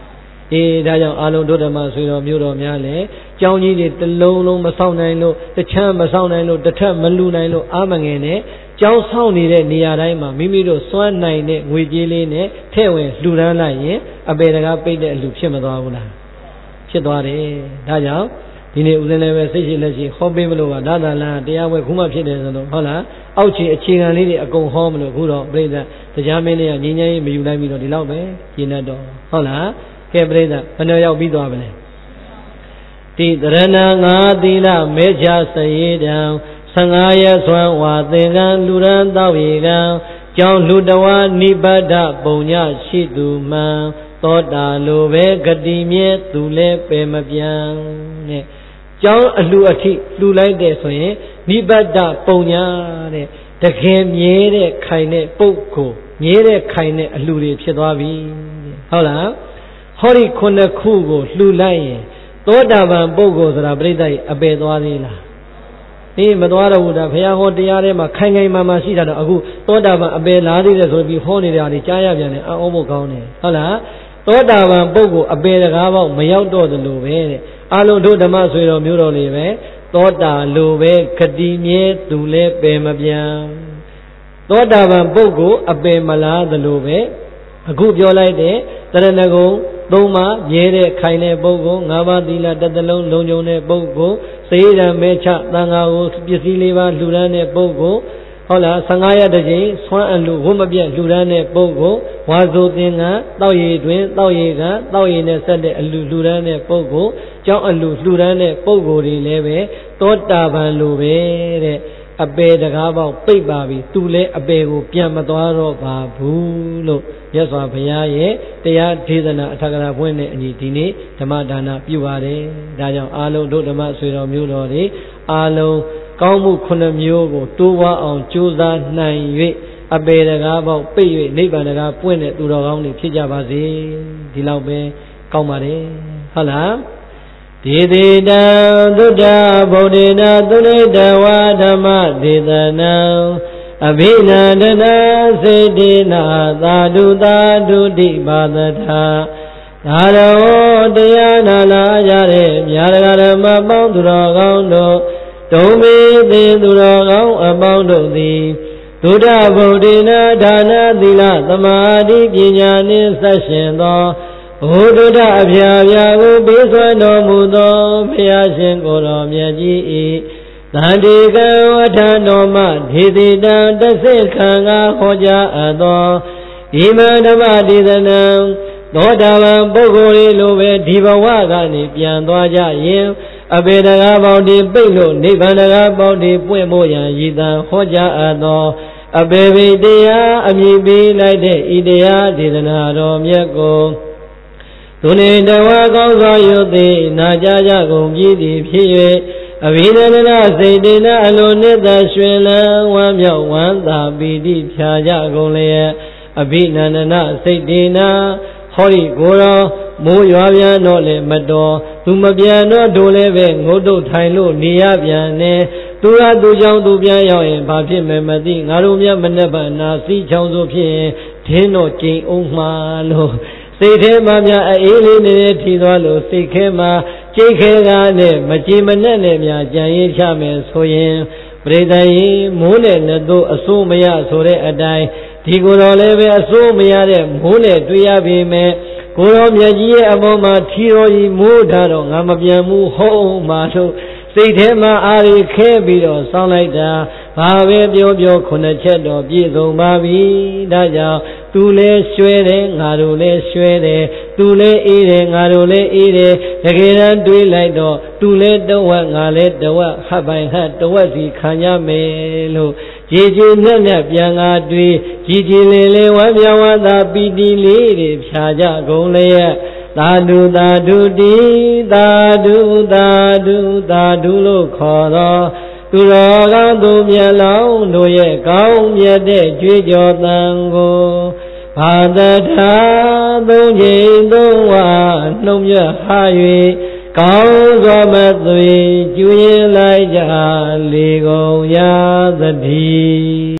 ဒါကြောင့်အာလုံးဒုဓမ္မဆွေတော်မျိုးတော်များလည်းကြောင်းကြီးတွေတစ်လုံးလုံးမဆောင်နိုင်လို့တစ်ချမ်းမဆောင်နိုင်လို့တစ်ထက်မလူနိုင်လို့အာမငယ်နဲ့ကြောင်းဆောင်နေတဲ့နေရာတိုင်းမှာမိမိတို့စွမ်းနိုင်တဲ့ငွေကြေးလေးနဲ့ထည့်ဝင်လှူဒန်းလိုက်ရင်အပေတကားပိတ်တဲ့အလူဖြစ်မသွားဘူးလားဖြစ်သွားတယ်ဒါကြောင့်ဒီနေ့ဦးဇင်းလည်းပဲစိတ်ရှိလက်ရှိဟောပေးမလို့ကဒါသာလားတရားပွဲခုမှဖြစ်တယ်ဆိုတော့ဟုတ်လားအောက်ခြေအခြေခံလေးတွေအကုန်ဟောမလို့ခုတော့ပြိဿတရားမင်းလေးကငြင်းငြင်းမယူလိုက်ပြီးတော့ဒီလောက်ပဲရင်းတတ်တော့ဟုတ်လားကဲပြိဿဘယ်နှရောက်ပြီးသွားပါလဲတိတရဏငါသီလမေချစရေတံ15ရက်ဆွမ်းဝါသင်္ကန်းလူရန်တောက်ရေကံကြောင်းလူတဝါနိဗ္ဗဒပုံညရှိသူမှန်သောတာလိုပဲဂတိမြဲသူလဲပယ်မပြန်တဲ့ကျောင်းအလှအထိလှူလိုက်တဲ့ဆိုရင်နိဗ္ဗဒပုံညာတဲ့တကယ်မြဲတဲ့ခိုင်တဲ့ပုဂ္ဂိုလ်မြဲတဲ့ခိုင်တဲ့အလှတွေဖြစ်သွားပြီဟုတ်လားဟောဒီခုနှစ်ခုကိုလှူလိုက်ရင်သောတာပန်ပုဂ္ဂိုလ်ဆိုတာပြိဿကြီးအပယ်သွားသေးလားအေးမသွားတော့ဘူးဒါဘုရားဟောတရားထဲမှာခိုင်ခိုင်မာမာရှိတာတော့အခုသောတာပန်အပယ်လားသေးတယ်ဆိုပြီးဟောနေတဲ့အားတွေကြားရပြန်တယ်အော်ဖို့ကောင်းတယ်ဟုတ်လားသောတာပန်ပုဂ္ဂိုလ်အပယ်တကားပေါက်မရောက်တော့သလိုပဲတဲ့အလုံးတို့ဓမ္မဆွေတော်မျိုးတော်လေးပဲသောတာလိုပဲဂတိမြဲသူလဲပယ်မပြန်သောတာပန်ပုဂ္ဂိုလ်အပယ်မလားသလိုပဲအခုပြောလိုက်တဲ့တရဏဂုံသုံးပါးမြဲတဲ့ခိုင်တဲ့ပုဂ္ဂိုလ်၅ပါးသီလတစ်သလုံးလုံးုံတဲ့ပုဂ္ဂိုလ်စေရမဲချသံဃာကိုပစ္စည်းလေးပါလှူဒန်းတဲ့ပုဂ္ဂိုလ်ဟုတ်လား15ရက်တစ်ချိန်ဆွမ်းအလူဝတ်မပြတ်လှူဒန်းတဲ့ပုဂ္ဂိုလ်ဝါဆိုသင်္ကန်းတောက်ရည်တွင်တောက်ရည်ကတောက်ရည်နဲ့ဆက်တဲ့အလူလှူဒန်းတဲ့ပုဂ္ဂိုလ်ကြောင်းအလူလှူဒန်းတဲ့ပုဂ္ဂိုလ်တွေလည်းပဲသောတာပန်လိုပဲတဲ့အပေတကားပေါက်ပိတ်ပါပြီသူလည်းအပေကိုပြန်မသွားတော့ပါဘူးလို့မြတ်စွာဘုရားရဲ့တရားဒေသနာအထာဂရဖွင့်တဲ့အညီဒီနေ့ဓမ္မဒါနပြုပါတယ်ဒါကြောင့်အားလုံးတို့ဓမ္မဆွေတော်မျိုးတော်တွေအားလုံးကောင်းမှု9မျိုးကိုတိုးဝါအောင်ကြိုးစားနိုင်၍အပေတကားပေါက်ပိတ်၍နိဗ္ဗာန်တကားပွင့်တဲ့သူတော်ကောင်းတွေဖြစ်ကြပါစေဒီလောက်ပဲကောင်းပါတယ်ဟုတ်လားဒေတိတံသုဒ္ဓဗုဒ္ဓနာသုလိတဝါဓမ္မဒေသနံအဘိနန္ဒနာစေတိနာသာဓုသာဓုတိပါဒထာသာရောတရားနာလာရတဲ့မြာရဓမ္မပေါင်းသူတော်ကောင်းတို့ဒုံမေသေသူတော်ကောင်းအပေါင်းတို့သည်သုဒ္ဓဗုဒ္ဓနာဒါနသီလသမာဓိပညာနှင့်ဆက်ရှင်သောဘုဒ္ဓအဖျားဖျားကိုပေးစွမ်းတော်မူသောဘုရားရှင်ကိုယ်တော်မြတ်ကြီး၏သန္တိကံဝဋ္ဌတော်မှဒေတိတံတဆိခံကဟောကြားအပ်သောဣမံဓမ္မဒေသနံသောတာပန်ပုဂ္ဂိုလ်၏လိုပဲဒီဘဝကနေပြန်သွားကြရင်အပေတကားပေါင်းဒီပိတ်လို့နိဗ္ဗာန်တကားပေါင်းဒီပွင့်ဖို့ရန်ရည်တံဟောကြားအပ်သောအပေဝိတရားအမည်ပေးလိုက်တဲ့ဤတရားဒေသနာတော်မြတ်ကိုသူနေတဝါကောင်းစွာယုသိနာကြကြကုန်ပြီသည်ဖြစ်၍အဘိဓမ္မာစိတ်တေနအလိုနှစ်သက်ရွှင်လန်းဝမ်းမြောက်ဝမ်းသာပီတိဖြာကြကုန်လျက်အဘိနန္ဒနာစိတ်တေနဟောဒီကိုယ်တော်မိုးရွာပြန်တော့လေမတော်သူမပြန်တော့တို့လည်းပဲငုတ်တုတ်ထိုင်လို့နေရပြန်နေသူရသူကြောင့်သူပြန်ရောက်ရင်ဘာဖြစ်မယ်မသိငါတို့မြတ်မနေ့ကနာစီချောင်းဆိုဖြစ်ရင်ဒင်းတော့ကျိန်အောင်မှာလို့စိတ်ထဲမှာများအေးလေးနေထီသွားလို့စိတ်ခဲမှာကြိတ်ခဲကားနဲ့မကြည်မနဲ့နဲ့များကြံရင်ချမယ်ဆိုရင်ပရိသတ်ရင်မိုးနဲ့နှစ်သို့အစိုးမရဆိုတဲ့အတိုင်းဒီကိုယ်တော်လည်းပဲအစိုးမရတဲ့မိုးနဲ့တွေ့ရပေမဲ့ကိုယ်တော်မြတ်ကြီးရဲ့အပေါ်မှာထီတော်ကြီးမိုးထားတော့ငါမပြန်ဘူးဟုတ်မှာတို့စိတ်ထဲမှာအာရီခဲပြီးတော့စောင်းလိုက်တာဘာပဲပြောပြော9ချက်တော့ပြည့်စုံပါပြီဒါကြောင့်သူလည်းရွှဲတယ်ငါတို့လည်းရွှဲတယ်သူလည်းအေးတယ်ငါတို့လည်းအေးတယ်တကယ်တမ်းတွေးလိုက်တော့သူလည်းတဝက်ငါလည်းတဝက်ဟပ်ပိုင်ဟပ်တဝက်စီခံရမယ်လို့ကြည်ကြည်နဲ့နဲ့ပြန်ကားတွေးကြည်ကြည်လေးလေးဝမ်းမြောက်ဝမ်းသာပီတိလေးတွေဖြာကြကုန်လျက်သာဓုသာဓုတိသာဓုသာဓုသာဓုလို့ခေါ်တော့သူတော်ကောင်းသူမြတ်လောင်းတို့ရဲ့ကောင်းမြတ်တဲ့ကြွေးကြော်သံကိုဘာတထာသုံးချိန်သုံးဝါနှုံမြဟာ၍ကောင်းစွာမသွေကျွေးလိုက်ကြလေကုန်ရာသတည်း